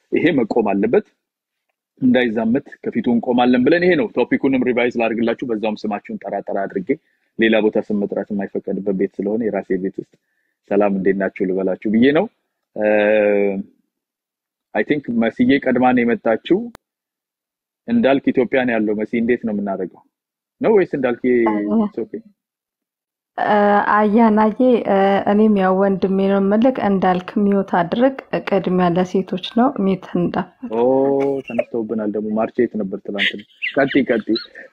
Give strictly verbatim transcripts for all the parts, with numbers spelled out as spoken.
ይሄ መቆም አለበት እንዳይዛመት ከፊቱ እንቆማለን ብለን ይሄ ነው ቶፒኩንም ሪቫይዝ ላድርግላችሁ በዛውም ስማችሁን ጠራጠራ አድርጌ ሌላ ቦታ ስም መጥራት የማይፈቀድበት ቤት ስለሆነ የራሴ ቤት ውስጥ ሰላም እንዴናችሁ ልበላችሁ ብዬ ነው አይ ቲንክ መስዬ ቀድማን የመጣችው እንዳልክ ኢትዮጵያ ነው ያለው መሲ እንዴት ነው የምናደርገው ነው ወይስ እንዳልክ ኦኬ አያናዬ እኔም ያው ወንድሜ ነው መልክ እንዳልክ ሚውት አድርግ ቀድሚያ ለሴቶች ነው ሚት እንዳፍ ኦ ተነስተውብናል ደግሞ ማርቼት ነበር ትላንት ቀጥ ቀጥ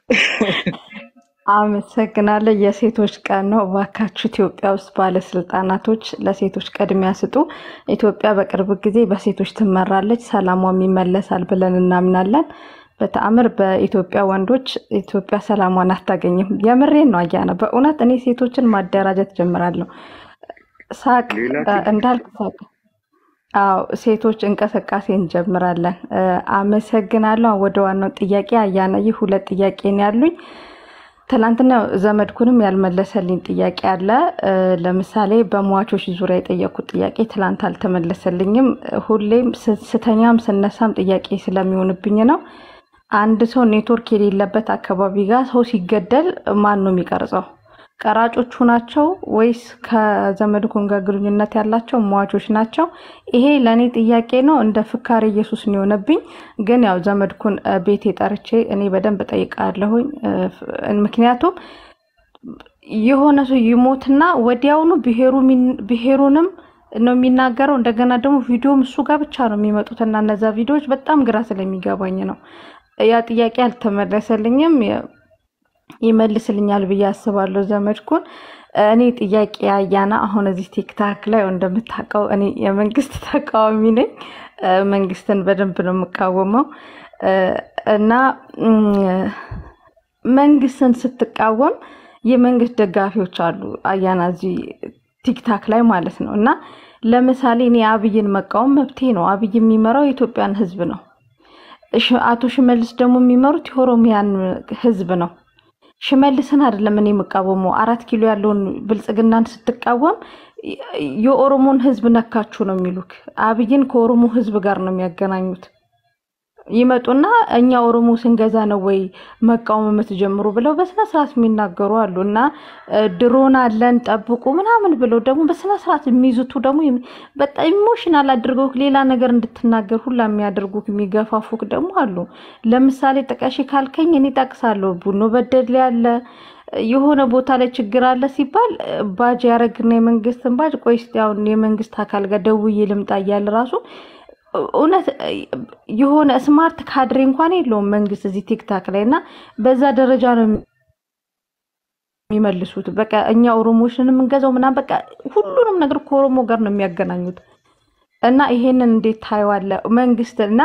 አመሰግናለሁ የሴቶች ቀን ነው ዋካችሁ ኢትዮጵያ ውስጥ ባለስልጣናቶች ለሴቶች ቀድሚያ ስጡ ኢትዮጵያ በቅርብ ጊዜ በሴቶች ትመራለች ሰላሟም ይመለሳል ብለን እናምናለን በተአምር በኢትዮጵያ ወንዶች ኢትዮጵያ ሰላሟን አታገኝም የምሬን ነው አያና በእውነት እኔ ሴቶችን ማደራጀት ጀምራለሁ ሳቅ እንዳልክ ሳቅ አው ሴቶች እንቀሰቃሴ እንጀምራለን አመሰግናለሁ ወደ ዋናው ጥያቄ አያና ይህ ሁለት ጥያቄ ነው ያሉኝ ትላንትና ዘመድኩንም ያልመለሰልኝ ጥያቄ አለ ለምሳሌ በሟቾች ዙሪያ የጠየቁት ጥያቄ ትላንት አልተመለሰልኝም ሁሌም ስተኛም ስነሳም ጥያቄ ስለሚሆንብኝ ነው አንድ ሰው ኔትወርክ የሌለበት አካባቢ ጋር ሰው ሲገደል ማን ነው የሚቀርጸው ቀራጮቹ ናቸው ወይስ ከዘመድኩን ጋር ግንኙነት ያላቸው ሟቾች ናቸው ይሄ ለኔ ጥያቄ ነው እንደ ፍካሬ ኢየሱስ ነው የሆነብኝ ግን ያው ዘመድኩን ቤት የጠርቼ እኔ በደንብ ጠይቃለሁኝ ምክንያቱም የሆነ ሰው ይሞትና ወዲያውኑ ብሄሩ ብሄሩንም ነው የሚናገረው እንደገና ደግሞ ቪዲዮም እሱ ጋር ብቻ ነው የሚመጡትና እነዛ ቪዲዮዎች በጣም ግራ ስለሚገባኝ ነው ያ ጥያቄ አልተመለሰልኝም ይመልስልኛል ብዬ አስባለሁ ዘመድኩን እኔ ጥያቄ ያያና አሁን እዚህ ቲክታክ ላይ እንደምታውቀው እኔ የመንግስት ተቃዋሚ ነኝ መንግስትን በደንብ ነው የምቃወመው እና መንግስትን ስትቃወም የመንግስት ደጋፊዎች አሉ አያና እዚህ ቲክታክ ላይ ማለት ነው እና ለምሳሌ እኔ አብይን መቃወም መብቴ ነው አብይ የሚመራው የኢትዮጵያን ህዝብ ነው አቶ ሽመልስ ደግሞ የሚመሩት የኦሮሚያን ህዝብ ነው ሽመልስን አይደለም እኔ መቃወመው አራት ኪሎ ያለውን ብልጽግናን ስትቃወም የኦሮሞን ህዝብ ነካችሁ ነው የሚሉክ አብይን ከኦሮሞ ህዝብ ጋር ነው የሚያገናኙት ይመጡና እኛ ኦሮሞ ስንገዛ ነው ወይ መቃወም የምትጀምሩ ብለው በስነ ስርዓት የሚናገሩ አሉና ድሮን አለን ጠብቁ ምናምን ብለው ደግሞ በስነ ስርዓት የሚይዙቱ ደግሞ በጣም ኢሞሽናል አድርገው ሌላ ነገር እንድትናገር ሁላ የሚያደርጉክ የሚገፋፉክ ደግሞ አሉ ለምሳሌ ተቀሺ ካልከኝ እኔ ታክሳለሁ ቡኖ በደል ያለ የሆነ ቦታ ላይ ችግር አለ ሲባል ባጅ ያረግና የመንግስትን ባጅ ቆይስ ያው የመንግስት አካል ጋር ደውዬ ልምጣ ይያል ራሱ እውነት የሆነ ስማርት ካድሬ እንኳን የለውም መንግስት እዚህ ቲክታክ ላይና በዛ ደረጃ ነው የሚመልሱት በቃ እኛ ኦሮሞሽንም እንገዛው ምናም በቃ ሁሉንም ነገር ከኦሮሞ ጋር ነው የሚያገናኙት እና ይሄንን እንዴት ታይዋለ መንግስትና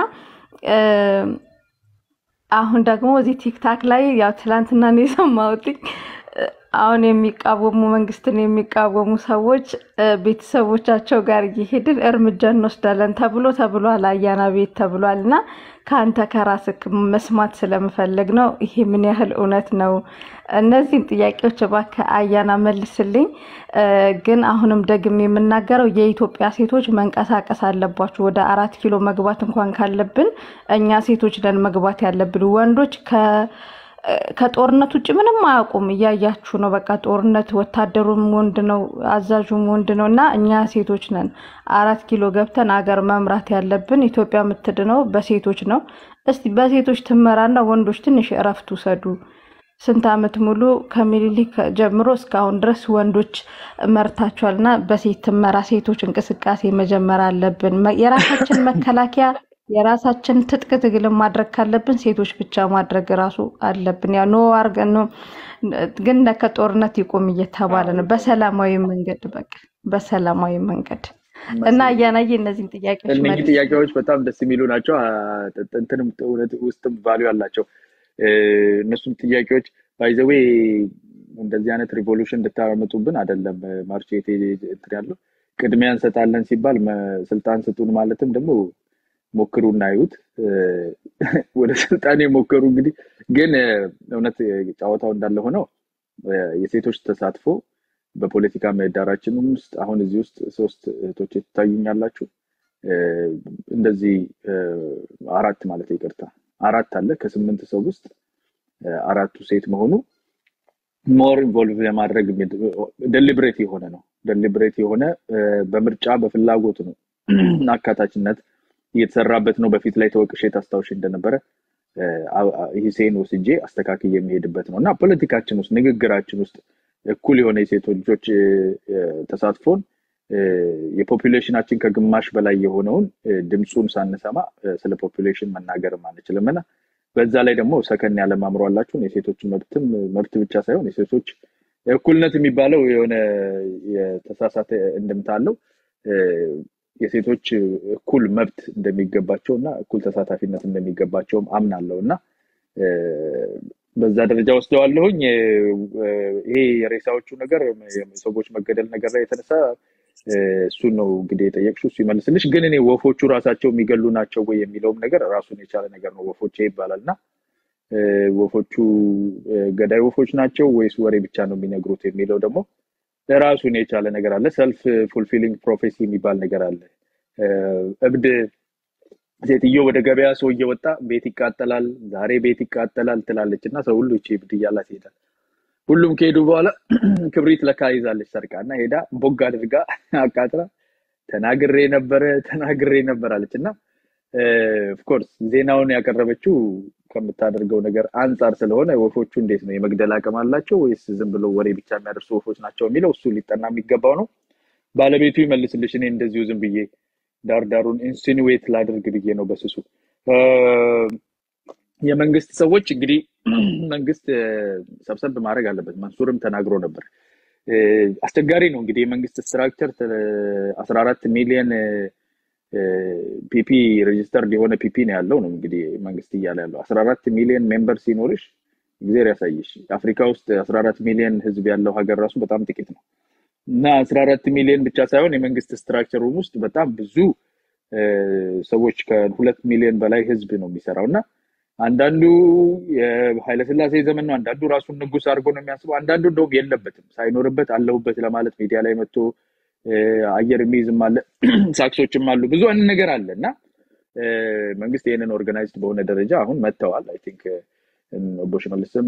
አሁን ደግሞ እዚህ ቲክታክ ላይ ያው ትላንትና ነው የሰማሁት አሁን የሚቃወሙ መንግስትን የሚቃወሙ ሰዎች ቤተሰቦቻቸው ጋር ይሄድን እርምጃ እንወስዳለን ተብሎ ተብሏል አያና ቤት ተብሏልና ካንተ ከራስክ መስማት ስለምፈልግ ነው ይሄ ምን ያህል እውነት ነው እነዚህን ጥያቄዎች ባከ አያና መልስልኝ ግን አሁንም ደግሜ የምናገረው የኢትዮጵያ ሴቶች መንቀሳቀስ አለባችሁ ወደ አራት ኪሎ መግባት እንኳን ካለብን እኛ ሴቶች ነን መግባት ያለብን ወንዶች ከ ከጦርነት ውጭ ምንም አያውቁም ያያችሁ ነው በቃ ጦርነት ወታደሩም ወንድ ነው አዛዡም ወንድ ነውና እኛ ሴቶች ነን አራት ኪሎ ገብተን አገር መምራት ያለብን ኢትዮጵያ የምትድነው በሴቶች ነው እስቲ በሴቶች ትመራና ወንዶች ትንሽ እረፍት ወሰዱ ስንት አመት ሙሉ ከሚሊሊክ ጀምሮ እስካሁን ድረስ ወንዶች መርታቸዋልና በሴት ትመራ ሴቶች እንቅስቃሴ መጀመር አለብን የራሳችን መከላከያ የራሳችን ትጥቅ ትግል ማድረግ ካለብን ሴቶች ብቻ ማድረግ ራሱ አለብን ያ ነው አርገን ነው ግን ለከጦርነት ይቆም እየተባለ ነው በሰላማዊ መንገድ በቃ በሰላማዊ መንገድ እና ያናዬ እነዚህን ጥያቄዎች ማለት እነዚህ ጥያቄዎች በጣም ደስ የሚሉ ናቸው እንትንም ውስጥም ቫልዩ አላቸው እነሱም ጥያቄዎች ባይ ዘ ዌይ እንደዚህ አይነት ሪቮሉሽን እንድታመጡብን አይደለም ማርቼት እንትን ያለው ቅድሚያ እንሰጣለን ሲባል ስልጣን ስጡን ማለትም ደግሞ ሞክሩና ይሁት ወደ ስልጣን የሞከሩ እንግዲህ ግን እውነት ጫወታው እንዳለ ሆኖ የሴቶች ተሳትፎ በፖለቲካ ምህዳራችን ውስጥ አሁን እዚህ ውስጥ ሶስት እህቶች ይታዩኛላችሁ እንደዚህ አራት ማለት ይቅርታ አራት አለ ከስምንት ሰው ውስጥ አራቱ ሴት መሆኑ ሞር ኢንቮልቭ ለማድረግ ዴሊብሬት የሆነ ነው ዴሊብሬት የሆነ በምርጫ በፍላጎት ነው አካታችነት እየተሰራበት ነው በፊት ላይ ተወቅሽ ታስታውሽ እንደነበረ ሂሴን ወስጄ አስተካክዬ የሚሄድበት ነውና ፖለቲካችን ውስጥ ንግግራችን ውስጥ እኩል የሆነ የሴቶች ልጆች ተሳትፎን የፖፑሌሽናችን ከግማሽ በላይ የሆነውን ድምጹን ሳንሰማ ስለ ፖፑሌሽን መናገር ማንችልምና በዛ ላይ ደግሞ ሰከን ያለ ማምሮ አላችሁ የሴቶች መብትም መብት ብቻ ሳይሆን የሴቶች እኩልነት የሚባለው የሆነ የተሳሳተ እንደምታለው የሴቶች እኩል መብት እንደሚገባቸውና እኩል ተሳታፊነት እንደሚገባቸውም አምናለሁና በዛ ደረጃ ወስደዋለሁኝ ይሄ የሬሳዎቹ ነገር የሰዎች መገደል ነገር ላይ የተነሳ እሱ ነው እንግዲህ የጠየቅሽው እሱ ይመልስልሽ ግን እኔ ወፎቹ ራሳቸው የሚገሉ ናቸው ወይ የሚለው ነገር ራሱን የቻለ ነገር ነው ወፎቼ ይባላልና ወፎቹ ገዳይ ወፎች ናቸው ወይስ ወሬ ብቻ ነው የሚነግሩት የሚለው ደግሞ ራሱን የቻለ ነገር አለ ሰልፍ ፉልፊሊንግ ፕሮፌሲ የሚባል ነገር አለ እብድ ሴትዮ ወደ ገበያ ሰው እየወጣ ቤት ይቃጠላል ዛሬ ቤት ይቃጠላል ትላለችና ሰው ሁሉ እቺ እብድ ይያላት ይሄዳል ሁሉም ከሄዱ በኋላ ክብሪት ለካ ይዛለች ሰርቃና ሄዳ ቦግ አድርጋ አቃጥራ ተናግሬ ነበር ተናግሬ ነበር አለችና ኦፍ ኮርስ ዜናውን ያቀረበችው ከምታደርገው ነገር አንፃር ስለሆነ ወፎቹ እንዴት ነው የመግደል አቅም አላቸው ወይስ ዝም ብለው ወሬ ብቻ የሚያደርሱ ወፎች ናቸው የሚለው እሱ ሊጠና የሚገባው ነው ባለቤቱ ይመልስልሽ እኔ እንደዚሁ ዝም ብዬ ዳርዳሩን ኢንሲኑዌት ላድርግ ብዬ ነው በስሱ የመንግስት ሰዎች እንግዲህ መንግስት ሰብሰብ ማድረግ አለበት መንሱርም ተናግሮ ነበር አስተጋሪ ነው እንግዲህ የመንግስት ስትራክቸር አስራ አራት ሚሊዮን ፒፒ ሬጂስተርድ የሆነ ፒፒ ነው ያለው ነው እንግዲህ መንግስት ይያለ ያለው አስራ አራት ሚሊዮን ሜምበር ሲኖርሽ እግዚአብሔር ያሳይሽ አፍሪካ ውስጥ አስራ አራት ሚሊዮን ህዝብ ያለው ሀገር ራሱ በጣም ጥቂት ነው እና አስራ አራት ሚሊዮን ብቻ ሳይሆን የመንግስት ስትራክቸሩ ውስጥ በጣም ብዙ ሰዎች ከሁለት ሚሊዮን በላይ ህዝብ ነው የሚሰራውና አንዳንዱ የኃይለ ሥላሴ ዘመን ነው አንዳንዱ ራሱን ንጉስ አድርጎ ነው የሚያስበው አንዳንዱ እንደውም የለበትም ሳይኖርበት አለውበት ለማለት ሚዲያ ላይ መጥቶ አየር የሚይዝም አለ ሳክሶችም አሉ ብዙ አንድ ነገር አለና መንግስት ይሄንን ኦርጋናይዝድ በሆነ ደረጃ አሁን መተዋል አይ ቲንክ ቦሽመልስም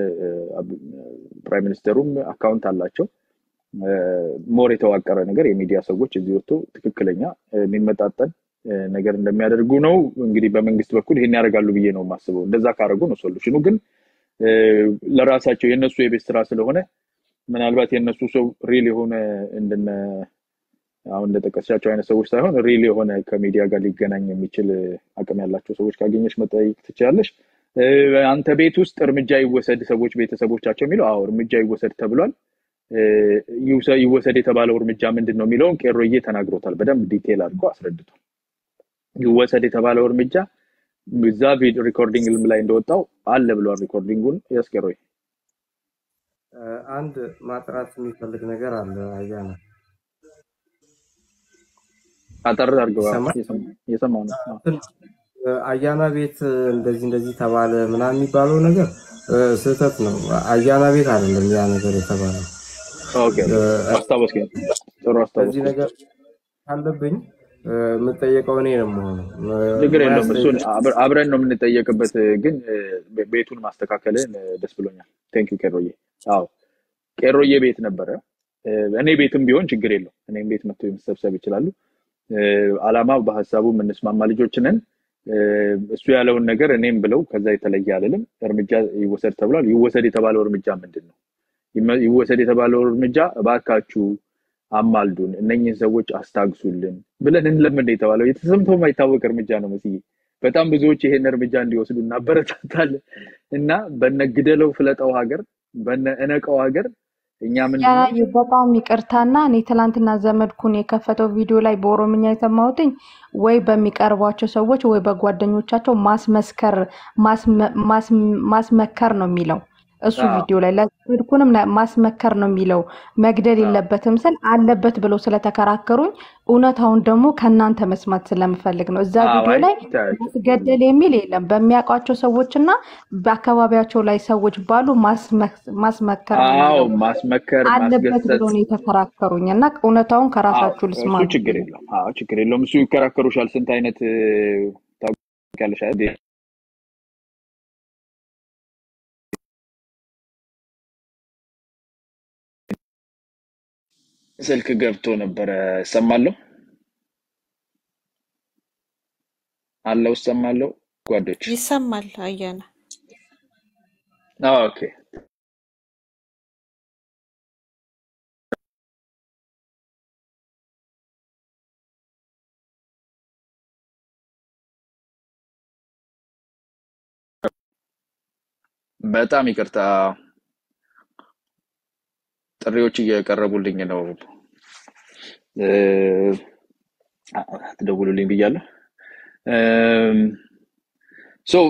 ፕራይም ሚኒስተሩም አካውንት አላቸው ሞር የተዋቀረ ነገር የሚዲያ ሰዎች እዚህ ወጥቶ ትክክለኛ የሚመጣጠን ነገር እንደሚያደርጉ ነው እንግዲህ በመንግስት በኩል ይሄን ያደርጋሉ ብዬ ነው ማስበው እንደዛ ካረጉ ነው ሶሉሽኑ ግን ለራሳቸው የነሱ የቤት ስራ ስለሆነ ምናልባት የነሱ ሰው ሪል የሆነ እንደነ አሁን እንደተቀሰቻቸው አይነት ሰዎች ሳይሆን ሪል የሆነ ከሚዲያ ጋር ሊገናኝ የሚችል አቅም ያላቸው ሰዎች ካገኘሽ መጠየቅ ትችላለሽ አንተ ቤት ውስጥ እርምጃ ይወሰድ ሰዎች ቤተሰቦቻቸው የሚለው አዎ እርምጃ ይወሰድ ተብሏል ይወሰድ የተባለው እርምጃ ምንድነው የሚለውን ቄሮዬ ተናግሮታል በደንብ ዲቴል አድርጎ አስረድቷል ይወሰድ የተባለው እርምጃ በዛ ቪዲዮ ሪኮርዲንግ ላይ እንደወጣው አለ ብሏል ሪኮርዲንጉን ያስቀረው አንድ ማጥራት የሚፈልግ ነገር አለ አያና አጠር አድርገው የሰማው ነው አያና ቤት እንደዚህ እንደዚህ ተባለ ምናምን የሚባለው ነገር ስህተት ነው አያና ቤት አይደለም ያ ነገር የተባለው ኦኬ አስታውስከኝ ጥሩ አስታውስ እዚህ ነገር አለብኝ መጠየቀው እኔ ነው ማለት ነገር የለም እሱን አብረን ነው የምንጠየቅበት ግን ቤቱን ማስተካከልን ደስ ብሎኛል ቴንክ ዩ ቄሮዬ አዎ ቄሮዬ ቤት ነበር እኔ ቤትም ቢሆን ችግር የለው እኔም ቤት መጥቶ መሰብሰብ ይችላሉ አላማው በሐሳቡ ምንስማማ ልጆች ነን እሱ ያለውን ነገር እኔም ብለው ከዛ የተለየ አይደለም እርምጃ ይወሰድ ተብሏል ይወሰድ የተባለው እርምጃ ምንድነው ይወሰድ የተባለው እርምጃ ባካችሁ አማልዱን እነኚህ ሰዎች አስታግሱልን ብለን እንለምን የተባለው የተሰምተው ማይታወቅ እርምጃ ነው መስዬ በጣም ብዙዎች ይሄን እርምጃ እንዲወስዱና አበረታታል እና በነግደለው ፍለጣው ሀገር በነእነቀው ሀገር እኛ ምን ያ በጣም ይቅርታና እኔ ትላንትና ዘመድኩን የከፈተው ቪዲዮ ላይ በኦሮምኛ የተማውትኝ ወይ በሚቀርቧቸው ሰዎች ወይ በጓደኞቻቸው ማስመስከር ማስመከር ነው የሚለው እሱ ቪዲዮ ላይ ለጽድቁንም ማስመከር ነው የሚለው መግደል የለበትም ስል አለበት ብሎ ስለተከራከሩኝ እውነታውን ደግሞ ከናንተ መስማት ስለምፈልግ ነው እዛ ቪዲዮ ላይ ማስገደል የሚል የለም በሚያውቋቸው ሰዎችና በአካባቢያቸው ላይ ሰዎች ባሉ ማስመከር አዎ ማስመከር አለበት ብሎ ነው የተከራከሩኝና እውነታውን ከራሳችሁ ልስማ እሱ ችግር የለም አዎ ችግር የለም እሱ ይከራከሩሻል ስንት አይነት ታውቃለሽ አይደል ስልክ ገብቶ ነበር ሰማለሁ አለው ሰማለሁ ጓዶች ይሰማል አያና ኦኬ በጣም ይቅርታ ጥሪዎች እየቀረቡልኝ ነው አትደውሉልኝ ብያለሁ ሶ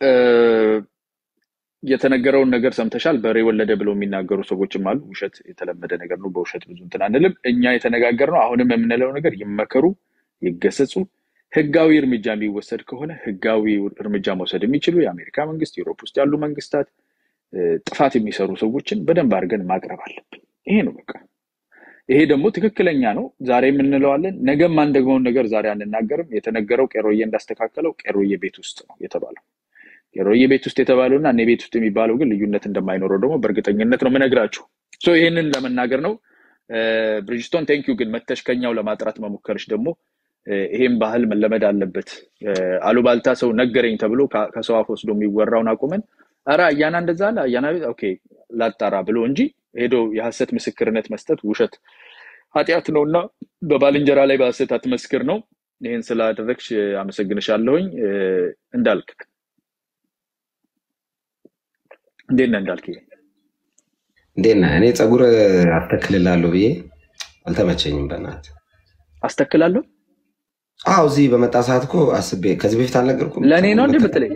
የተነገረውን ነገር ሰምተሻል በሬ ወለደ ብለው የሚናገሩ ሰዎችም አሉ ውሸት የተለመደ ነገር ነው በውሸት ብዙ እንትን አንልም እኛ የተነጋገርነው አሁንም የምንለው ነገር ይመከሩ ይገሰጹ ህጋዊ እርምጃ የሚወሰድ ከሆነ ህጋዊ እርምጃ መውሰድ የሚችሉ የአሜሪካ መንግስት ዩሮፕ ውስጥ ያሉ መንግስታት ጥፋት የሚሰሩ ሰዎችን በደንብ አድርገን ማቅረብ አለብን ይሄ ነው በቃ ይሄ ደግሞ ትክክለኛ ነው ዛሬ የምንለዋለን ነገም አንደግሞን ነገር ዛሬ አንናገርም የተነገረው ቀሮዬ እንዳስተካከለው ቀሮዬ ቤት ውስጥ ነው የተባለው ቀሮዬ ቤት ውስጥ የተባለውና እኔ ቤት ውስጥ የሚባለው ግን ልዩነት እንደማይኖረው ደግሞ በእርግጠኝነት ነው መነግራችሁ ሶ ይሄንን ለመናገር ነው ብሪጅስቶን ቴንክ ዩ ግን መተሽከኛው ለማጥራት መሞከርሽ ደግሞ ይሄን ባህል መለመድ አለበት አሉባልታ ሰው ነገረኝ ተብሎ ከሰው አፍ ወስዶ የሚወራውን አቁመን አራ ያና እንደዛ አለ ያና ኦኬ ላጣራ ብሎ እንጂ ሄዶ የሐሰት ምስክርነት መስጠት ውሸት ኃጢያት ነውና በባልንጀራ ላይ በሐሰት አትመስክር ነው ይሄን ስላደረግሽ አመሰግንሻለሁኝ እንዳልክ እንደና እንዳልክ እንደና እኔ ጸጉር አስተክልላለሁ ብዬ አልተመቸኝም በእናት አስተክላለሁ አው እዚ በመጣ ሰዓት እኮ አስቤ ከዚህ በፊት አልነገርኩም ለኔ ነው እንደምትለኝ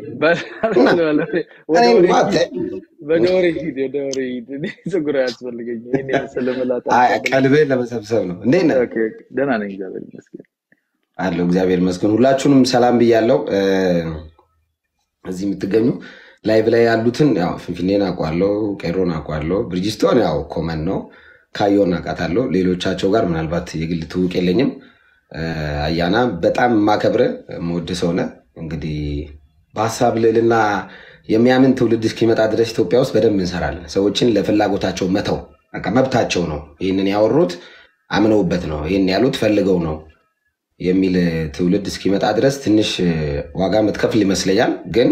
በዶሪ ዶሪ ጸጉር ያስፈልገኝ እኔ ስለመላጣ አይ ቀልቤ ለመሰብሰብ ነው እንደና ኦኬ ደህና ነኝ እግዚአብሔር ይመስገን አለው እግዚአብሔር ይመስገን ሁላችሁንም ሰላም ብያለሁ እዚህ የምትገኙ ላይቭ ላይ ያሉትን ያው ፍንፍኔን አቋለው ቀሮን አቋለው ብሪጅስቶን ያው ኮመን ነው ካዮና አቃታለሁ ሌሎቻቸው ጋር ምናልባት የግል ትውቅ የለኝም አያና በጣም ማከብረ ሞድሰውና እንግዲህ በሐሳብ ልልና የሚያምን ትውልድ እስኪመጣ ድረስ ኢትዮጵያ ውስጥ በደንብ እንሰራለን ሰዎችን ለፍላጎታቸው መተው በቃ መብታቸው ነው ይሄንን ያወሩት አምነውበት ነው ይሄን ያሉት ፈልገው ነው የሚል ትውልድ እስኪመጣ ድረስ ትንሽ ዋጋ መትከፍል ይመስለኛል ግን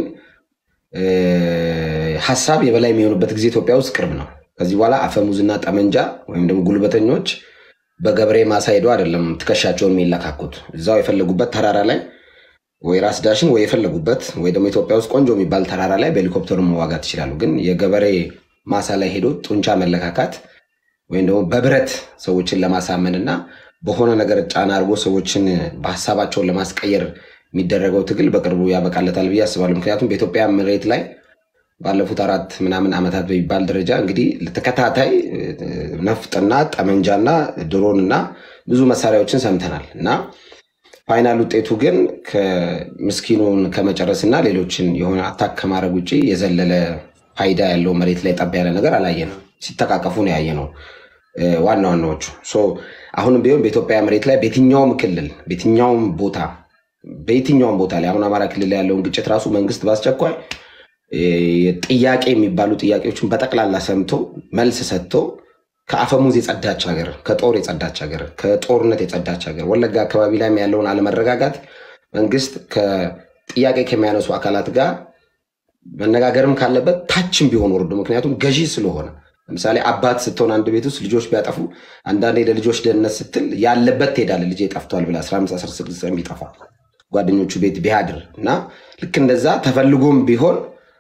ሐሳብ የበላይ የሚሆንበት ጊዜ ኢትዮጵያ ውስጥ ቅርብ ነው ከዚህ በኋላ አፈሙዝና ጠመንጃ ወይም ደግሞ ጉልበተኞች በገብሬ ማሳይዶ አይደለም ትከሻቸውን የሚለካኩት እዛው የፈለጉበት ተራራ ላይ ወይ ራስ ዳሽን ወይ የፈለጉበት ወይ ደግሞ ኢትዮጵያ ውስጥ ቆንጆ የሚባል ተራራ ላይ በሄሊኮፕተር መዋጋት ይችላሉ ግን የገበሬ ማሳ ላይ ሄዶ ጡንቻ መለካካት ወይም ደግሞ በብረት ሰዎችን ለማሳመንና በሆነ ነገር ጫና አርጎ ሰዎችን በሐሳባቸው ለማስቀየር የሚደረገው ትግል በቅርቡ ያበቃለታል ብዬ አስባለሁ ምክንያቱም በኢትዮጵያ መሬት ላይ ባለፉት አራት ምናምን አመታት በሚባል ደረጃ እንግዲህ ለተከታታይ ነፍጥና ጠመንጃና ድሮንና ብዙ መሳሪያዎችን ሰምተናል እና ፋይናል ውጤቱ ግን ከምስኪኑን ከመጨረስና ሌሎችን የሆነ አታክ ከማድረግ ውጪ የዘለለ ፋይዳ ያለው መሬት ላይ ጠብ ያለ ነገር አላየንም ሲተቃቀፉ ነው ያየነው ዋና ዋናዎቹ ሶ አሁንም ቢሆን በኢትዮጵያ መሬት ላይ በየትኛውም ክልል በየትኛውም ቦታ በየትኛውም ቦታ ላይ አሁን አማራ ክልል ላይ ያለውን ግጭት ራሱ መንግስት ባስቸኳይ ጥያቄ የሚባሉ ጥያቄዎችን በጠቅላላ ሰምቶ መልስ ሰጥቶ ከአፈሙዝ የጸዳች ሀገር ከጦር የጸዳች ሀገር ከጦርነት የጸዳች ሀገር ወለጋ አካባቢ ላይ ያለውን አለመረጋጋት መንግስት ከጥያቄ ከሚያነሱ አካላት ጋር መነጋገርም ካለበት ታችም ቢሆን ወርዶ ምክንያቱም ገዢ ስለሆነ ለምሳሌ አባት ስትሆን አንድ ቤት ውስጥ ልጆች ቢያጠፉ አንዳንዴ ለልጆች ደህንነት ስትል ያለበት ትሄዳለ ልጅ ይጠፍቷል ብለ አስራ አምስት አስራ ስድስት የሚጠፋ ጓደኞቹ ቤት ቢያድር እና ልክ እንደዛ ተፈልጎም ቢሆን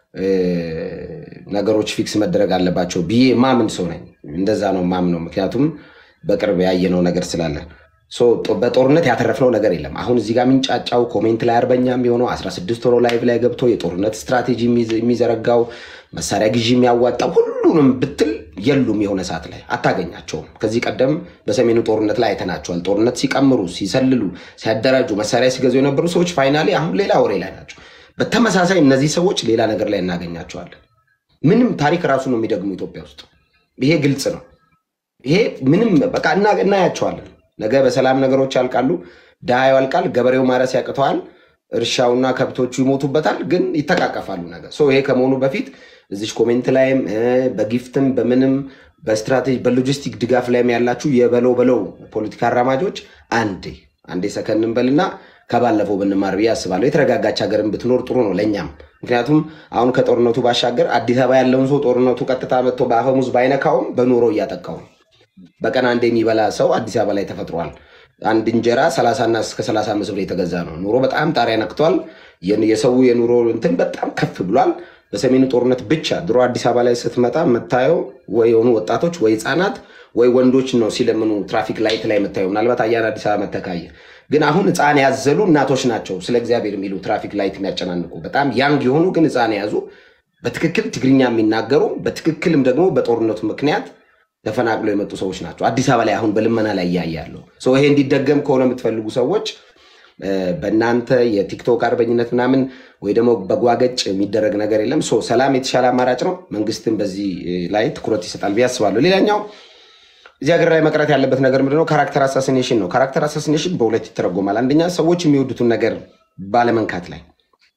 ነገሮች ፊክስ መደረግ አለባቸው ብዬ ማምን ሰው ነኝ እንደዛ ነው ማምነው ምክንያቱም በቅርብ ያየነው ነገር ስላለ ሶ በጦርነት ያተረፍነው ነገር የለም አሁን እዚህ ጋር ምንጫጫው ኮሜንት ላይ አርበኛ የሚሆነው አስራ ስድስት ሆኖ ላይቭ ላይ ገብቶ የጦርነት ስትራቴጂ የሚዘረጋው መሳሪያ ግዢ የሚያዋጣው ሁሉንም ብትል የሉም የሆነ ሰዓት ላይ አታገኛቸውም ከዚህ ቀደም በሰሜኑ ጦርነት ላይ አይተናቸዋል ጦርነት ሲቀምሩ ሲሰልሉ ሲያደራጁ መሳሪያ ሲገዙ የነበሩ ሰዎች ፋይናሊ አሁን ሌላ ወሬ ላይ ናቸው በተመሳሳይ እነዚህ ሰዎች ሌላ ነገር ላይ እናገኛቸዋለን ምንም ታሪክ ራሱ ነው የሚደግሙ ኢትዮጵያ ውስጥ ይሄ ግልጽ ነው ይሄ ምንም በቃ እናያቸዋለን ነገ በሰላም ነገሮች ያልቃሉ ዳሃው ያልቃል ገበሬው ማረስ ያቅተዋል እርሻውና ከብቶቹ ይሞቱበታል ግን ይተቃቀፋሉ ነገር ሶ ይሄ ከመሆኑ በፊት እዚህ ኮሜንት ላይም በጊፍትም በምንም በስትራቴጂ በሎጂስቲክ ድጋፍ ላይም ያላችሁ የበለው በለው ፖለቲካ አራማጆች አንዴ አንዴ ሰከንድን በልና ከባለፈው በእንማር ቢያ አስባለሁ የተረጋጋች ሀገርን ብትኖር ጥሩ ነው ለኛም ምክንያቱም አሁን ከጦርነቱ ባሻገር አዲስ አበባ ያለውን ሰው ጦርነቱ ቀጥታ መጥቶ በአፈሙዝ ባይነካውም በኑሮ ያጠቃው በቀን አንዴ የሚበላ ሰው አዲስ አበባ ላይ ተፈጥሯል አንድ እንጀራ ሰላሳ እና እስከ ሰላሳ አምስት ብር የተገዛ ነው ኑሮ በጣም ጣሪያ ነክቷል የሰው የኑሮ እንትን በጣም ከፍ ብሏል በሰሜኑ ጦርነት ብቻ ድሮ አዲስ አበባ ላይ ስትመጣ መታየው ወይ የሆኑ ወጣቶች ወይ ህፃናት ወይ ወንዶች ነው ሲለምኑ ትራፊክ ላይት ላይ መታየው ምናልባት አያና አዲስ አበባ መተካየ ግን አሁን ህፃን ያዘሉ እናቶች ናቸው ስለ እግዚአብሔር የሚሉ ትራፊክ ላይት የሚያጨናንቁ በጣም ያንግ የሆኑ ግን ህፃን ያዙ በትክክል ትግርኛ የሚናገሩ በትክክልም ደግሞ በጦርነቱ ምክንያት ተፈናቅለው የመጡ ሰዎች ናቸው አዲስ አበባ ላይ አሁን በልመና ላይ ያያያለው ሶ ይሄ እንዲደገም ከሆነ የምትፈልጉ ሰዎች በእናንተ የቲክቶክ አርበኝነት ምናምን ወይ ደግሞ በጓገጭ የሚደረግ ነገር የለም ሶ ሰላም የተሻለ አማራጭ ነው መንግስትን በዚህ ላይ ትኩረት ይሰጣል ቢያስባሉ ሌላኛው እዚህ ሀገር ላይ መቅረት ያለበት ነገር ምንድነው ካራክተር አሳሲኔሽን ነው ካራክተር አሳሲኔሽን በሁለት ይተረጎማል አንደኛ ሰዎች የሚወዱትን ነገር ባለመንካት ላይ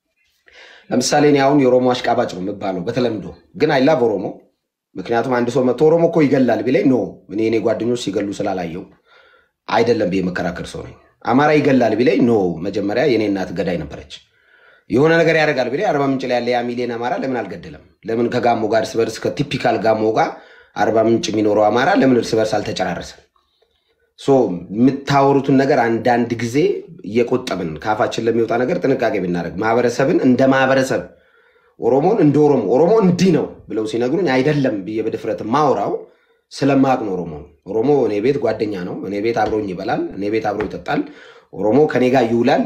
ለምሳሌ እኔ አሁን የኦሮሞ አሽቃባጭ ነው የምባለው በተለምዶ ግን አይ ላቭ ኦሮሞ ምክንያቱም አንድ ሰው መቶ ኦሮሞ እኮ ይገላል ቢለኝ ኖ እኔ እኔ ጓደኞች ሲገሉ ስላላየው አይደለም ብዬ መከራከር ሰው ነኝ አማራ ይገላል ቢለኝ ኖ መጀመሪያ የኔ እናት ገዳይ ነበረች የሆነ ነገር ያደርጋል ቢለኝ አርባ ምንጭ ላይ ያለ ያ ሚሊዮን አማራ ለምን አልገደለም ለምን ከጋሞ ጋር ስበርስ ከቲፒካል ጋሞ ጋር አርባ ምንጭ የሚኖረው አማራ ለምን እርስ በርስ አልተጨራረሰም ሶ የምታወሩትን ነገር አንዳንድ ጊዜ እየቆጠብን ካፋችን ለሚወጣ ነገር ጥንቃቄ ብናደርግ ማህበረሰብን እንደ ማህበረሰብ ኦሮሞን እንደ ኦሮሞ ኦሮሞ እንዲህ ነው ብለው ሲነግሩኝ አይደለም ብዬ በድፍረት ማውራው ስለማቅ ነው ኦሮሞ ኦሮሞ እኔ ቤት ጓደኛ ነው እኔ ቤት አብሮኝ ይበላል እኔ ቤት አብሮ ይጠጣል ኦሮሞ ከኔ ጋር ይውላል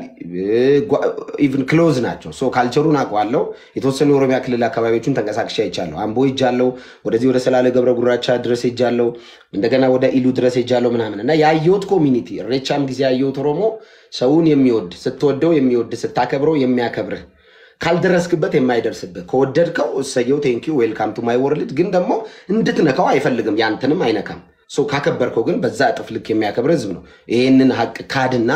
ኢቭን ክሎዝ ናቸው ሶ ካልቸሩን አቋለው የተወሰኑ ኦሮሚያ ክልል አካባቢዎችን ተንቀሳቅሼ አይቻለሁ አምቦ ይጃለው ወደዚህ ወደ ሰላለ ገብረ ጉራቻ ድረስ ይጃለው እንደገና ወደ ኢሉ ድረስ ይጃለው ምናምን እና ያየሁት ኮሚኒቲ ሬቻም ጊዜ ያየሁት ኦሮሞ ሰውን የሚወድ ስትወደው የሚወድ ስታከብረው የሚያከብርህ ካልደረስክበት የማይደርስብህ ከወደድከው እሰየው ቴንኪው ዌልካም ቱ ማይ ወርልድ ግን ደግሞ እንድትነካው አይፈልግም ያንተንም አይነካም ሶ ካከበርከው ግን በዛ ጥፍ ልክ የሚያከብር ህዝብ ነው ይሄንን ሀቅ ካድና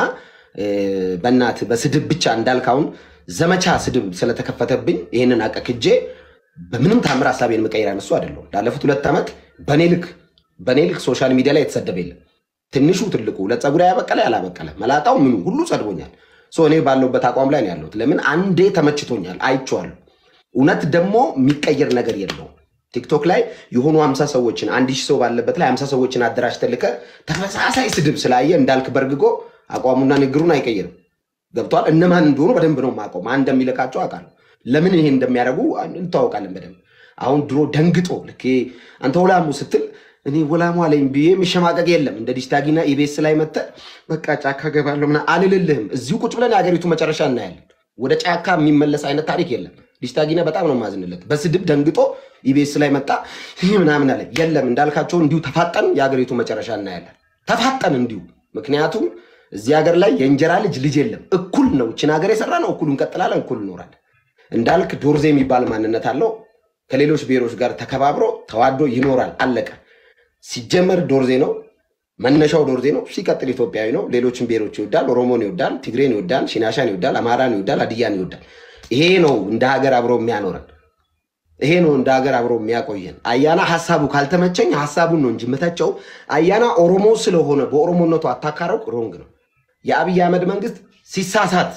በእናት በስድብ ብቻ እንዳልካውን ዘመቻ ስድብ ስለተከፈተብኝ ይሄንን ሀቅ ክጄ በምንም ታምር ሐሳቤን መቀየር አነሱ አይደለም ላለፉት ሁለት ዓመት በኔልክ በኔልክ ሶሻል ሚዲያ ላይ የተሰደበለ ትንሹ ትልቁ ለጸጉራ ያበቀለ ያላበቀለ መላጣው ምን ሁሉ ጸድቦኛል ሶ እኔ ባለውበት አቋም ላይ ነው ያለሁት ለምን አንዴ ተመችቶኛል አይቼዋለሁ እውነት ደግሞ የሚቀየር ነገር የለው ቲክቶክ ላይ የሆኑ ሃምሳ ሰዎችን አንድ ሺህ ሰው ባለበት ላይ ሃምሳ ሰዎችን አደራጅ ተልከ ተመሳሳይ ስድብ ስላየ እንዳልክ በርግጎ አቋሙና ንግሩን አይቀየርም ገብቷል እነማን እንደሆኑ በደንብ ነው ማቆም ማን እንደሚለካቸው አውቃለሁ ለምን ይሄ እንደሚያደርጉ እንታወቃለን በደንብ አሁን ድሮ ደንግጦ ልክ አንተ ወላሙ ስትል እኔ ወላሙ አለኝ ቢዬ የሚሸማቀቅ የለም እንደ ዲስታጊና ኢቤስ ላይ መጣ በቃ ጫካ ገባለሁ ምና አልልልህም እዚሁ ቁጭ ብለን ያገሪቱ መጨረሻ እናያለን ወደ ጫካ የሚመለስ አይነት ታሪክ የለም ዲስታጊና በጣም ነው ማዝንለት በስድብ ደንግጦ ኢቤስ ላይ መጣ ምናምን አለ የለም እንዳልካቸው እንዲሁ ተፋጠን ያገሪቱ መጨረሻ እናያለን ተፋጠን እንዲሁ ምክንያቱም እዚህ ሀገር ላይ የእንጀራ ልጅ ልጅ የለም እኩል ነው እቺን ሀገር የሰራ ነው እኩል እንቀጥላለን እኩል እንኖራለን እንዳልክ ዶርዜ የሚባል ማንነት አለው ከሌሎች ብሔሮች ጋር ተከባብሮ ተዋዶ ይኖራል አለቀ ሲጀመር ዶርዜ ነው መነሻው ዶርዜ ነው ሲቀጥል ኢትዮጵያዊ ነው ሌሎችን ብሔሮች ይወዳል ኦሮሞን ይወዳል ትግሬን ይወዳል ሽናሻን ይወዳል አማራን ይወዳል አዲያን ይወዳል ይሄ ነው እንደ ሀገር አብሮ የሚያኖረን ይሄ ነው እንደ ሀገር አብሮ የሚያቆየን አያና ሐሳቡ ካልተመቸኝ ሐሳቡን ነው እንጂ መተቸው አያና ኦሮሞ ስለሆነ በኦሮሞነቱ አታካረው ሮንግ ነው የአብይ አህመድ መንግስት ሲሳሳት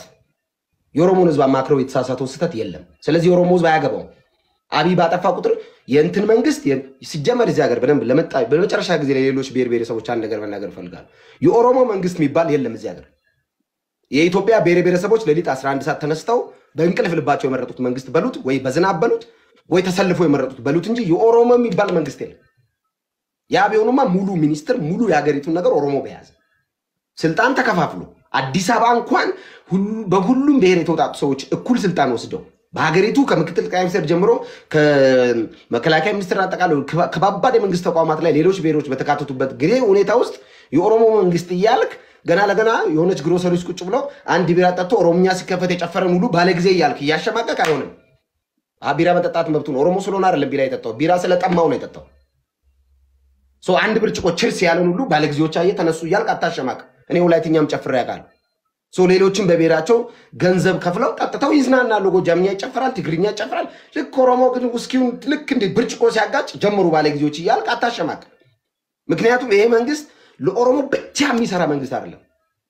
የኦሮሞን ህዝብ አማክረው የተሳሳተው ስህተት የለም ስለዚህ ኦሮሞ ህዝብ አያገባው አብይ ባጠፋ ቁጥር የእንትን መንግስት ሲጀመር እዚህ ሀገር በደንብ ለመጣ በመጨረሻ ጊዜ ለሌሎች ብሔር ብሔረሰቦች አንድ ነገር መናገር ፈልጋለሁ የኦሮሞ መንግስት የሚባል የለም እዚህ ሀገር የኢትዮጵያ ብሔር ብሔረሰቦች ለሊት አስራ አንድ ሰዓት ተነስተው በእንቅልፍ ልባቸው የመረጡት መንግስት በሉት ወይ በዝናብ በሉት ወይ ተሰልፎ የመረጡት በሉት እንጂ የኦሮሞ የሚባል መንግስት የለም ያ ቢሆንማ ሙሉ ሚኒስትር ሙሉ የሀገሪቱን ነገር ኦሮሞ በያዘ ስልጣን ተከፋፍሎ አዲስ አበባ እንኳን በሁሉም ብሔር የተውጣጡ ሰዎች እኩል ስልጣን ወስደው በሀገሪቱ ከምክትል ጠቅላይ ሚኒስትር ጀምሮ ከመከላከያ ሚኒስትር አጠቃላይ ከባባድ የመንግስት ተቋማት ላይ ሌሎች ብሔሮች በተካተቱበት ጊዜ ሁኔታ ውስጥ የኦሮሞ መንግስት እያልክ ገና ለገና የሆነች ግሮሰሪስ ቁጭ ብለው አንድ ቢራ ጠጥቶ ኦሮሞኛ ሲከፈት የጨፈረን ሁሉ ባለ ጊዜ እያልክ እያሸማቀቅ አይሆንም። ቢራ መጠጣት መብቱ ነው። ኦሮሞ ስለሆነ አይደለም ቢራ የጠጣው፣ ቢራ ስለጠማው ነው የጠጣው። ሶ አንድ ብርጭቆ ችርስ ያለን ሁሉ ባለ ጊዜዎች አየ ተነሱ እያልክ አታሸማቅ። እኔ ወላይትኛም ጨፍሬ ያውቃል። ሶ ሌሎችም በብሔራቸው ገንዘብ ከፍለው ጠጥተው ይዝናናሉ። ጎጃምኛ ይጨፍራል፣ ትግርኛ ይጨፍራል። ልክ ኦሮሞ ግን ውስኪውን ልክ እንደ ብርጭቆ ሲያጋጭ ጀምሩ ባለ ጊዜዎች እያልክ አታሸማቅ። ምክንያቱም ይሄ መንግስት ለኦሮሞ ብቻ የሚሰራ መንግስት አይደለም።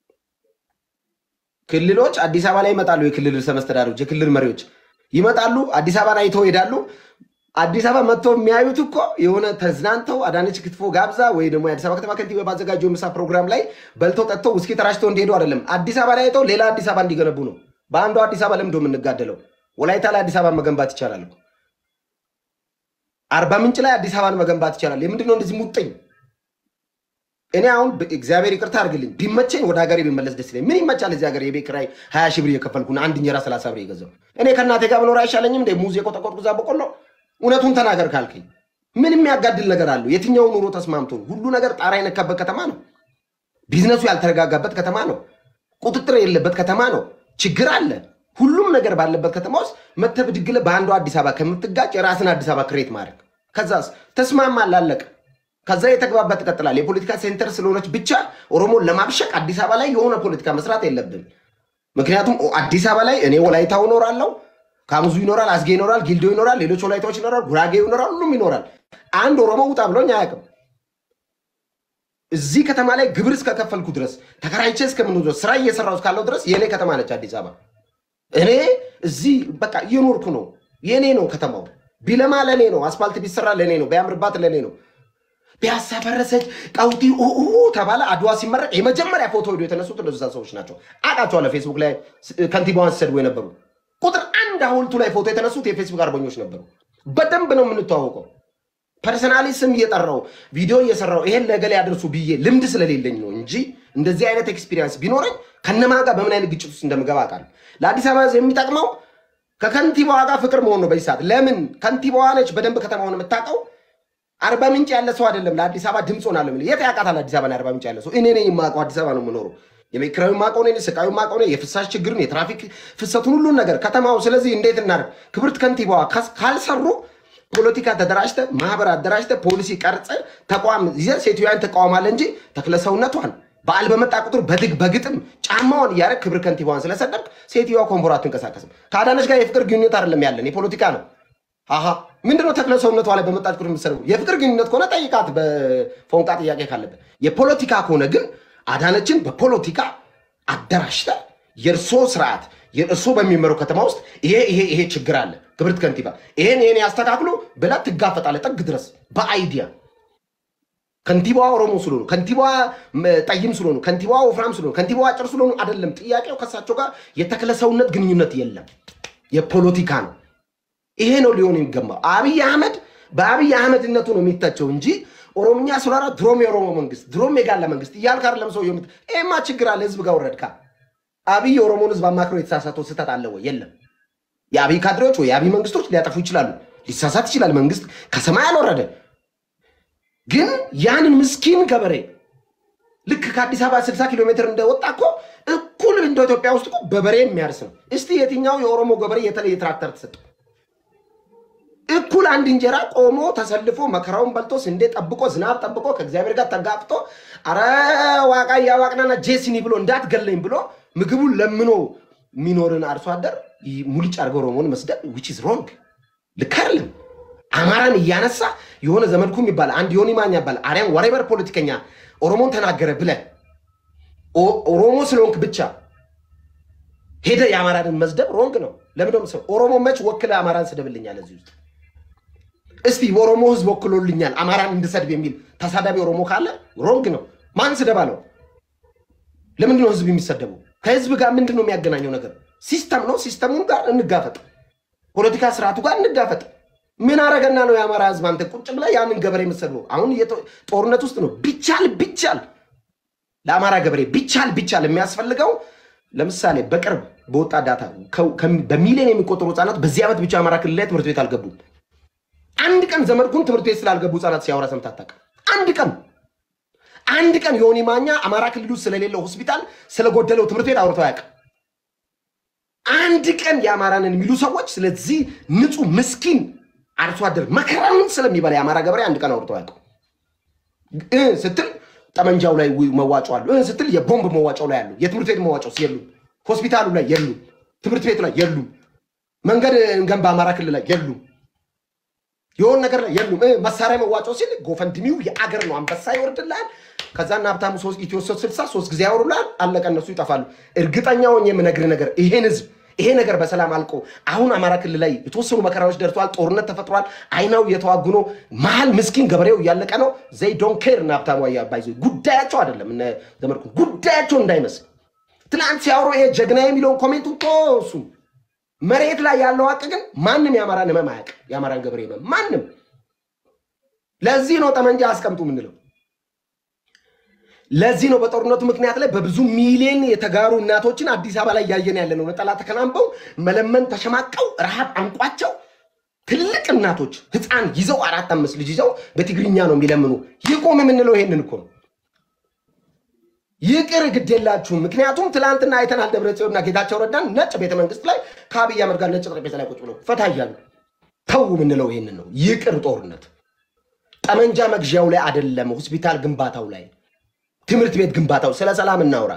ክልሎች አዲስ አበባ ላይ ይመጣሉ። የክልል ርዕሰ መስተዳድሮች የክልል መሪዎች ይመጣሉ፣ አዲስ አበባ ላይ አይተው ይሄዳሉ። አዲስ አበባ መጥተው የሚያዩት እኮ የሆነ ተዝናንተው አዳነች ክትፎ ጋብዛ ወይ ደግሞ የአዲስ አበባ ከተማ ከንቲባ ባዘጋጀው ምሳ ፕሮግራም ላይ በልተው ጠጥተው ውስኪ ተራጭተው እንዲሄዱ አይደለም። አዲስ አበባ ላይ አይተው ሌላ አዲስ አበባ እንዲገነቡ ነው። በአንዱ አዲስ አበባ ለምዶ የምንጋደለው? ወላይታ ላይ አዲስ አበባ መገንባት ይቻላል። አርባ ምንጭ ላይ አዲስ አበባን መገንባት ይቻላል። የምንድነው እንደዚህ ሙጥኝ? እኔ አሁን እግዚአብሔር ይቅርታ አድርግልኝ ቢመቸኝ ወደ ሀገሬ ቢመለስ ደስ ይለኝ። ምን ይመቻል እዚህ ሀገር የቤት ኪራይ ሀያ ሺህ ብር እየከፈልኩና አንድ እንጀራ ሰላሳ ብር እየገዛሁ እኔ ከእናቴ ጋር ብኖር አይሻለኝም? እንደ ሙዝ የቆጠቆጥኩ እዛ በቆሎ እውነቱን ተናገር ካልከኝ ምን የሚያጋድል ነገር አለው? የትኛው ኑሮ ተስማምቶ ሁሉ ነገር ጣራ የነካበት ከተማ ነው። ቢዝነሱ ያልተረጋጋበት ከተማ ነው። ቁጥጥር የሌለበት ከተማ ነው። ችግር አለ። ሁሉም ነገር ባለበት ከተማ ውስጥ መተህ ብድግ ብለህ በአንዱ አዲስ አበባ ከምትጋጭ የራስን አዲስ አበባ ክሬት ማድረግ፣ ከዛስ ተስማማለህ፣ አለቀ። ከዛ የተግባባ ትቀጥላለህ። የፖለቲካ ሴንተር ስለሆነች ብቻ ኦሮሞን ለማብሸቅ አዲስ አበባ ላይ የሆነ ፖለቲካ መስራት የለብን። ምክንያቱም አዲስ አበባ ላይ እኔ ወላይታው እኖራለሁ፣ ካሙዙ ይኖራል፣ አስጌ ይኖራል፣ ጊልዶ ይኖራል፣ ሌሎች ወላይታዎች ይኖራል፣ ጉራጌ ይኖራል፣ ሁሉም ይኖራል። አንድ ኦሮሞ ውጣ ብሎኝ አያውቅም። እዚህ ከተማ ላይ ግብር እስከከፈልኩ ድረስ ተከራይቼ እስከምኖር ድረስ ስራ እየሰራሁ እስካለሁ ድረስ የኔ ከተማ ነች አዲስ አበባ። እኔ እዚህ በቃ እየኖርኩ ነው። የኔ ነው ከተማው። ቢለማ ለኔ ነው፣ አስፋልት ቢሰራ ለኔ ነው፣ ቢያምርባት ለኔ ነው። ቢያሳ ፈረሰች ቀውጢ ኦ ተባለ አድዋ ሲመረቅ የመጀመሪያ ፎቶ ቪዲዮ የተነሱት እነዛ ሰዎች ናቸው። አቃቸዋለሁ። ፌስቡክ ላይ ከንቲባዋን ሲሰድቡ የነበሩ ቁጥር አንድ ሐውልቱ ላይ ፎቶ የተነሱት የፌስቡክ አርበኞች ነበሩ። በደንብ ነው የምንተዋወቀው። ፐርሰናሊ ስም እየጠራው ቪዲዮ እየሰራው ይሄን ለገለ ያደርሱ ብዬ ልምድ ስለሌለኝ ነው እንጂ እንደዚህ አይነት ኤክስፒሪየንስ ቢኖረኝ ከነማን ጋር በምን አይነት ግጭት ውስጥ እንደምገባ አውቃለሁ። ለአዲስ አበባ የሚጠቅመው ከከንቲባዋ ጋር ፍቅር መሆን ነው። በይሳት ለምን ከንቲባዋ ነች በደንብ ከተማውን የምታውቀው። አርባ ምንጭ ያለ ሰው አይደለም ለአዲስ አበባ ድምጽ ሆናለሁ ማለት የት ያውቃታል? አዲስ አበባ አርባ ምንጭ ያለ ሰው እኔ ነኝ የማውቀው። አዲስ አበባ ነው የምኖረው። የመክራዊ ማውቀው ነኝ፣ ስቃዩ ማውቀው ነኝ፣ የፍሳሽ ችግርን፣ የትራፊክ ፍሰቱን ሁሉን ነገር ከተማው። ስለዚህ እንዴት እናድርግ? ክብርት ከንቲባዋ ካልሰሩ ፖለቲካ ተደራጅተ ማህበር አደራጅተ ፖሊሲ ቀርጸ ተቋም ይዘህ ሴትዮዋን ተቃውማለህ እንጂ ተክለሰውነቷን በዓል በመጣ ቁጥር በድግ በግጥም ጫማውን እያደረግ ክብር ከንቲባዋን ስለሰደብክ ሴትዮዋ ኮንቦራ አትንቀሳቀስም። ከአዳነች ጋር የፍቅር ግንኙነት አይደለም ያለን የፖለቲካ ነው። አሃ ምንድነው ተክለሰውነቷ ላይ በመጣች ቁጥር የምትሰደው? የፍቅር ግንኙነት ከሆነ ጠይቃት በፎንቃ ጥያቄ ካለበት። የፖለቲካ ከሆነ ግን አዳነችን በፖለቲካ አደራጅተ የእርሶ ስርዓት የእርሶ በሚመሩ ከተማ ውስጥ ይሄ ይሄ ይሄ ችግር አለ ክብርት ከንቲባ ይሄን ይሄን ያስተካክሉ ብላ ትጋፈጣለህ ጥግ ድረስ በአይዲያ። ከንቲባዋ ኦሮሞ ስለሆኑ፣ ከንቲባዋ ጠይም ስለሆኑ፣ ከንቲባዋ ወፍራም ስለሆኑ፣ ከንቲባዋ አጭር ስለሆኑ አይደለም ጥያቄው። ከሳቸው ጋር የተክለሰውነት ግንኙነት የለም፣ የፖለቲካ ነው። ይሄ ነው ሊሆን የሚገባው። አብይ አህመድ በአብይ አህመድነቱ ነው የሚታቸው እንጂ ኦሮሞኛ ስለራ ድሮም የኦሮሞ መንግስት ድሮም የጋለ መንግስት እያልክ አይደለም ሰው ይምት ኤማ ችግር አለ ህዝብ ጋር ወረድካ። አብይ ኦሮሞን ህዝብ አማክሮ የተሳሳተው ስህተት አለ ወይ? የለም። የአብይ ካድሬዎች ወይ የአብይ መንግስቶች ሊያጠፉ ይችላሉ፣ ሊሳሳት ይችላል። መንግስት ከሰማይ አልወረደ። ግን ያንን ምስኪን ገበሬ ልክ ከአዲስ አበባ ስልሳ ኪሎ ሜትር እንደወጣ እኮ እኩል እንደ ኢትዮጵያ ውስጥ እኮ በበሬ የሚያርስ ነው። እስቲ የትኛው የኦሮሞ ገበሬ የተለየ ትራክተር ተሰጠው? እኩል አንድ እንጀራ ቆሞ ተሰልፎ መከራውን በልቶ ስንዴ ጠብቆ ዝናብ ጠብቆ ከእግዚአብሔር ጋር ተጋፍቶ አረ ዋቃ ያዋቅናና ጄሲኒ ብሎ እንዳትገለኝ ብሎ ምግቡን ለምኖ ሚኖርን አርሶ አደር ሙልጭ አርገው ኦሮሞን መስደብ which is wrong። ልክ አይደለም። አማራን እያነሳ የሆነ ዘመድኩም ይባል አንድ ዮኒ ማኛ ይባል አሪያን ወሬበር ፖለቲከኛ ኦሮሞን ተናገረ ብለ ኦሮሞ ስለሆንክ ብቻ ሄደ የአማራን መስደብ ሮንግ ነው። ለምን ነው ሰው ኦሮሞ መች ወክለ አማራን ስደብልኛል? እዚህ ውስጥ እስቲ ኦሮሞ ህዝብ ወክሎልኛል አማራን እንድሰድብ የሚል ተሳዳቢ ኦሮሞ ካለ ሮንግ ነው። ማን ስደባለው? ለምን ነው ህዝብ የሚሰደበው? ከህዝብ ጋር ምንድነው የሚያገናኘው ነገር? ሲስተም ነው። ሲስተሙን ጋር እንጋፈጥ፣ ፖለቲካ ስርዓቱ ጋር እንጋፈጥ። ምን አረጋና ነው የአማራ ህዝብ አንተ ቁጭ ብለ ያንን ገበሬ የምትሰድበው? አሁን ጦርነት ውስጥ ነው። ቢቻል ቢቻል ለአማራ ገበሬ ቢቻል ቢቻል የሚያስፈልገው ለምሳሌ በቅርብ በወጣ ዳታ በሚሊዮን የሚቆጠሩ ህጻናት በዚህ ዓመት ብቻ አማራ ክልል ላይ ትምህርት ቤት አልገቡም። አንድ ቀን ዘመድኩን ትምህርት ቤት ስላልገቡ ህጻናት ሲያወራ ሰምተህ አታውቅም? አንድ ቀን አንድ ቀን ዮኒ ማኛ አማራ ክልል ውስጥ ስለሌለው ሆስፒታል ስለጎደለው ትምህርት ቤት አውርተው አያውቅም። አንድ ቀን የአማራንን የሚሉ ሰዎች ስለዚህ ንጹህ ምስኪን አርሶ አደር መከራውን ስለሚበላ የአማራ ገበሬ አንድ ቀን አውርተው አያውቅም። እ ስትል ጠመንጃው ላይ መዋጮ አሉ፣ እ ስትል የቦምብ መዋጮው ላይ አሉ፣ የትምህርት ቤት መዋጮው የሉ፣ ሆስፒታሉ ላይ የሉ፣ ትምህርት ቤቱ ላይ የሉ፣ መንገድ እንገንባ አማራ ክልል ላይ የሉ፣ የሆነ ነገር ላይ የሉ። መሳሪያ መዋጮው ሲል ጎፈንድሚው የአገር ነው፣ አንበሳ ይወርድልሃል። ከዛና ሀብታሙ ሶስት ኢትዮ ሶስት ስልሳ ሶስት ጊዜ ያወሩልሃል፣ አለቀ፣ እነሱ ይጠፋሉ። እርግጠኛው የምነግርህ ነገር ይሄን ህዝብ ይሄ ነገር በሰላም አልቆ አሁን አማራ ክልል ላይ የተወሰኑ መከራዎች ደርሷል፣ ጦርነት ተፈጥሯል፣ አይናው እየተዋጉ ነው፣ መሀል ምስኪን ገበሬው እያለቀ ነው። ዘይ ዶንት ኬር እና ሀብታሙ ያባይዙ ጉዳያቸው አይደለም። እነ ዘመድኩ ጉዳያቸው እንዳይመስል ትናንት ሲያወሩ ይሄ ጀግና የሚለውን ኮሜንቱ ቶሱ መሬት ላይ ያለው ሀቅ ግን ማንም የአማራን ህመም አያውቅ፣ የአማራን ገበሬ ህመም ማንም። ለዚህ ነው ጠመንጃ አስቀምጡ የምንለው። ለዚህ ነው በጦርነቱ ምክንያት ላይ በብዙ ሚሊዮን የተጋሩ እናቶችን አዲስ አበባ ላይ ያየን ያለ ነው። ነጠላ ተከናንበው መለመን ተሸማቀው ረሃብ አንቋቸው ትልቅ እናቶች ህፃን ይዘው አራት አምስት ልጅ ይዘው በትግርኛ ነው የሚለምኑ። ይቆም የምንለው ይሄንን እኮ ይቅር ግዴላችሁ። ምክንያቱም ትላንትና አይተናል ደብረጽዮንና ጌታቸው ረዳን ነጭ ቤተ መንግስት ላይ ከአብይ አህመድ ጋር ነጭ ጠረጴዛ ላይ ቁጭ ብለው ፈታ እያሉ ተው የምንለው ይሄንን ነው። ይቅር ጦርነት ጠመንጃ መግዣው ላይ አይደለም፣ ሆስፒታል ግንባታው ላይ ትምህርት ቤት ግንባታው ስለ ሰላም እናውራ።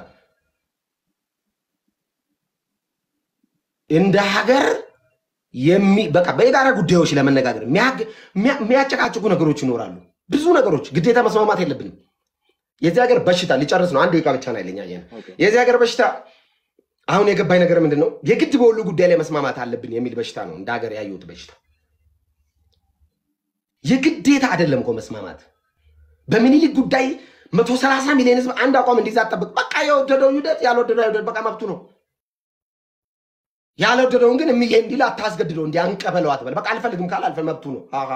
እንደ ሀገር የሚ በቃ በጋራ ጉዳዮች ለመነጋገር የሚያጨቃጭቁ ነገሮች ይኖራሉ። ብዙ ነገሮች ግዴታ መስማማት የለብንም። የዚህ ሀገር በሽታ ሊጨርስ ነው። አንድ ደቂቃ ብቻ ነው ያለኝ። አየህ የዚህ ሀገር በሽታ አሁን የገባኝ ነገር ምንድነው? የግድ በሁሉ ጉዳይ ላይ መስማማት አለብን የሚል በሽታ ነው እንደ ሀገር ያየሁት በሽታ። የግዴታ አይደለም እኮ መስማማት። በሚኒሊክ ጉዳይ መቶ ሰላሳ ሚሊዮን ህዝብ አንድ አቋም እንዲዛ አጠብቅ። በቃ የወደደው ይውደድ፣ ያልወደደው ይውደድ፣ በቃ መብቱ ነው። ያልወደደውን ግን እምዬ እንዲል አታስገድደው፣ እንዲያንቀበለው አትበል። በቃ አልፈልግም ካለ አልፈ መብቱ ነው። አሃ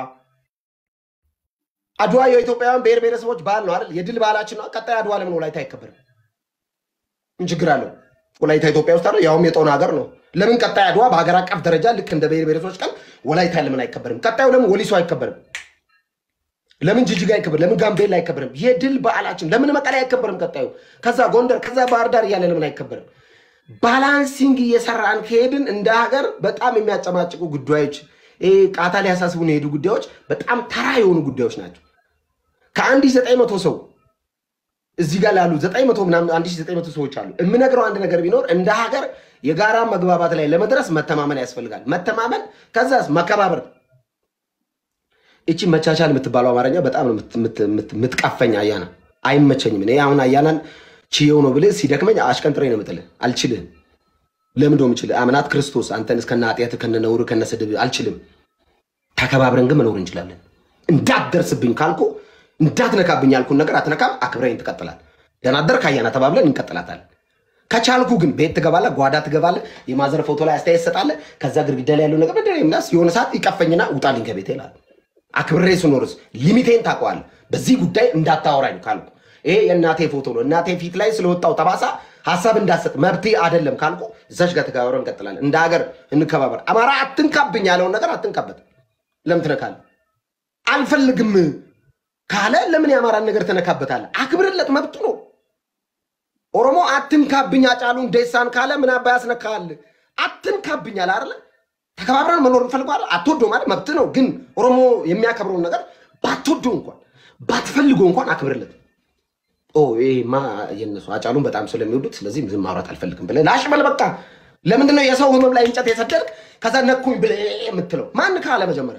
አድዋ የኢትዮጵያውያን ብሔር ብሔረሰቦች በዓል ነው አይደል? የድል በዓላችን ነው። ቀጣይ አድዋ ለምን ወላይታ አይከበርም? ምን ችግር አለው? ወላይታ ኢትዮጵያ ውስጥ አይደል? ያውም የጦና ሀገር ነው። ለምን ቀጣይ አድዋ በሀገር አቀፍ ደረጃ ልክ እንደ ብሔር ብሔረሰቦች ቀን ወላይታ ለምን አይከበርም? ቀጣዩ ለምን ወሊሶ አይከበርም? ለምን ጅጅጋ አይከበርም? ለምን ጋምቤላ አይከበርም? የድል በዓላችን ለምን መቀሌ አይከበርም? ቀጣዩ ከዛ ጎንደር ከዛ ባህር ዳር እያለ ለምን አይከበርም? ባላንሲንግ እየሰራን ከሄድን እንደ ሀገር በጣም የሚያጨማጭቁ ጉዳዮች ቃታ ሊያሳስቡን የሄዱ ጉዳዮች በጣም ተራ የሆኑ ጉዳዮች ናቸው። ከአንድ ሺህ ዘጠኝ መቶ ሰው እዚህ ጋር ላሉ ዘጠኝ መቶ ምናምን አንድ ሺህ ዘጠኝ መቶ ሰዎች አሉ። የምነግረው አንድ ነገር ቢኖር እንደ ሀገር የጋራ መግባባት ላይ ለመድረስ መተማመን ያስፈልጋል። መተማመን ከዛስ መከባበር። እቺ መቻቻል የምትባለው አማርኛ በጣም ነው የምትቃፈኝ። አያና አይመቸኝም። እኔ አሁን አያናን ቺየው ነው ብለህ ሲደክመኝ አሽቀንጥሬ ነው የምጥልህ። አልችልም። ለምን ደው የምችል አምናት ክርስቶስ አንተን እስከና ኃጢአት ከነ ነውር ከነ ስድብ አልችልም። ተከባብረን ግን መኖር እንችላለን። እንዳትደርስብኝ ካልኩ እንዳትነካብኝ ያልኩን ነገር አትነካም፣ አክብረኝ ትቀጥላል። ደናደር ካያና ተባብለን እንቀጥላታለን። ከቻልኩ ግን ቤት ትገባለህ፣ ጓዳ ትገባለህ፣ የማዘር ፎቶ ላይ አስተያየት ሰጣለህ። ከዛ ግድግዳ ላይ ያለው ነገር ምንድነው የሚላስ የሆነ ሰዓት ይቀፈኝና ውጣልኝ ከቤቴ ይላል። አክብሬ ስኖርስ ሊሚቴን ታውቀዋለህ። በዚህ ጉዳይ እንዳታወራኝ ካልኩ ይሄ የእናቴ ፎቶ ነው፣ እናቴ ፊት ላይ ስለወጣው ጠባሳ ሐሳብ እንዳሰጥ መብቴ አይደለም ካልኩ እዛሽ ጋር ተጋብረን እንቀጥላለን። እንደ ሀገር እንከባበር። አማራ አትንካብኝ ያለውን ነገር አትንካበት። ለምን ትነካለህ? አልፈልግም ካለ ለምን ያማራን ነገር ተነካበታለህ? አክብርለት፣ መብቱ ነው። ኦሮሞ አትንካብኝ አጫሉን ደሳን ካለ ምን አባ ያስነካል? አትንካብኝ አለ አይደል? ተከባብረን መኖር እንፈልጋለን። አትወደው ማለት መብት ነው። ግን ኦሮሞ የሚያከብረውን ነገር ባትወደው እንኳን ባትፈልገው እንኳን አክብርለት። ኦ ይሄማ የነሱ አጫሉን በጣም ስለሚወዱት ስለዚህ ዝም ማውራት አልፈልግም ብለህ ላሽ በል በቃ። ለምንድን ነው የሰው ህመም ላይ እንጨት የሰደድክ ከዛ ነኩኝ ብለህ የምትለው? ማን ካለ መጀመሪያ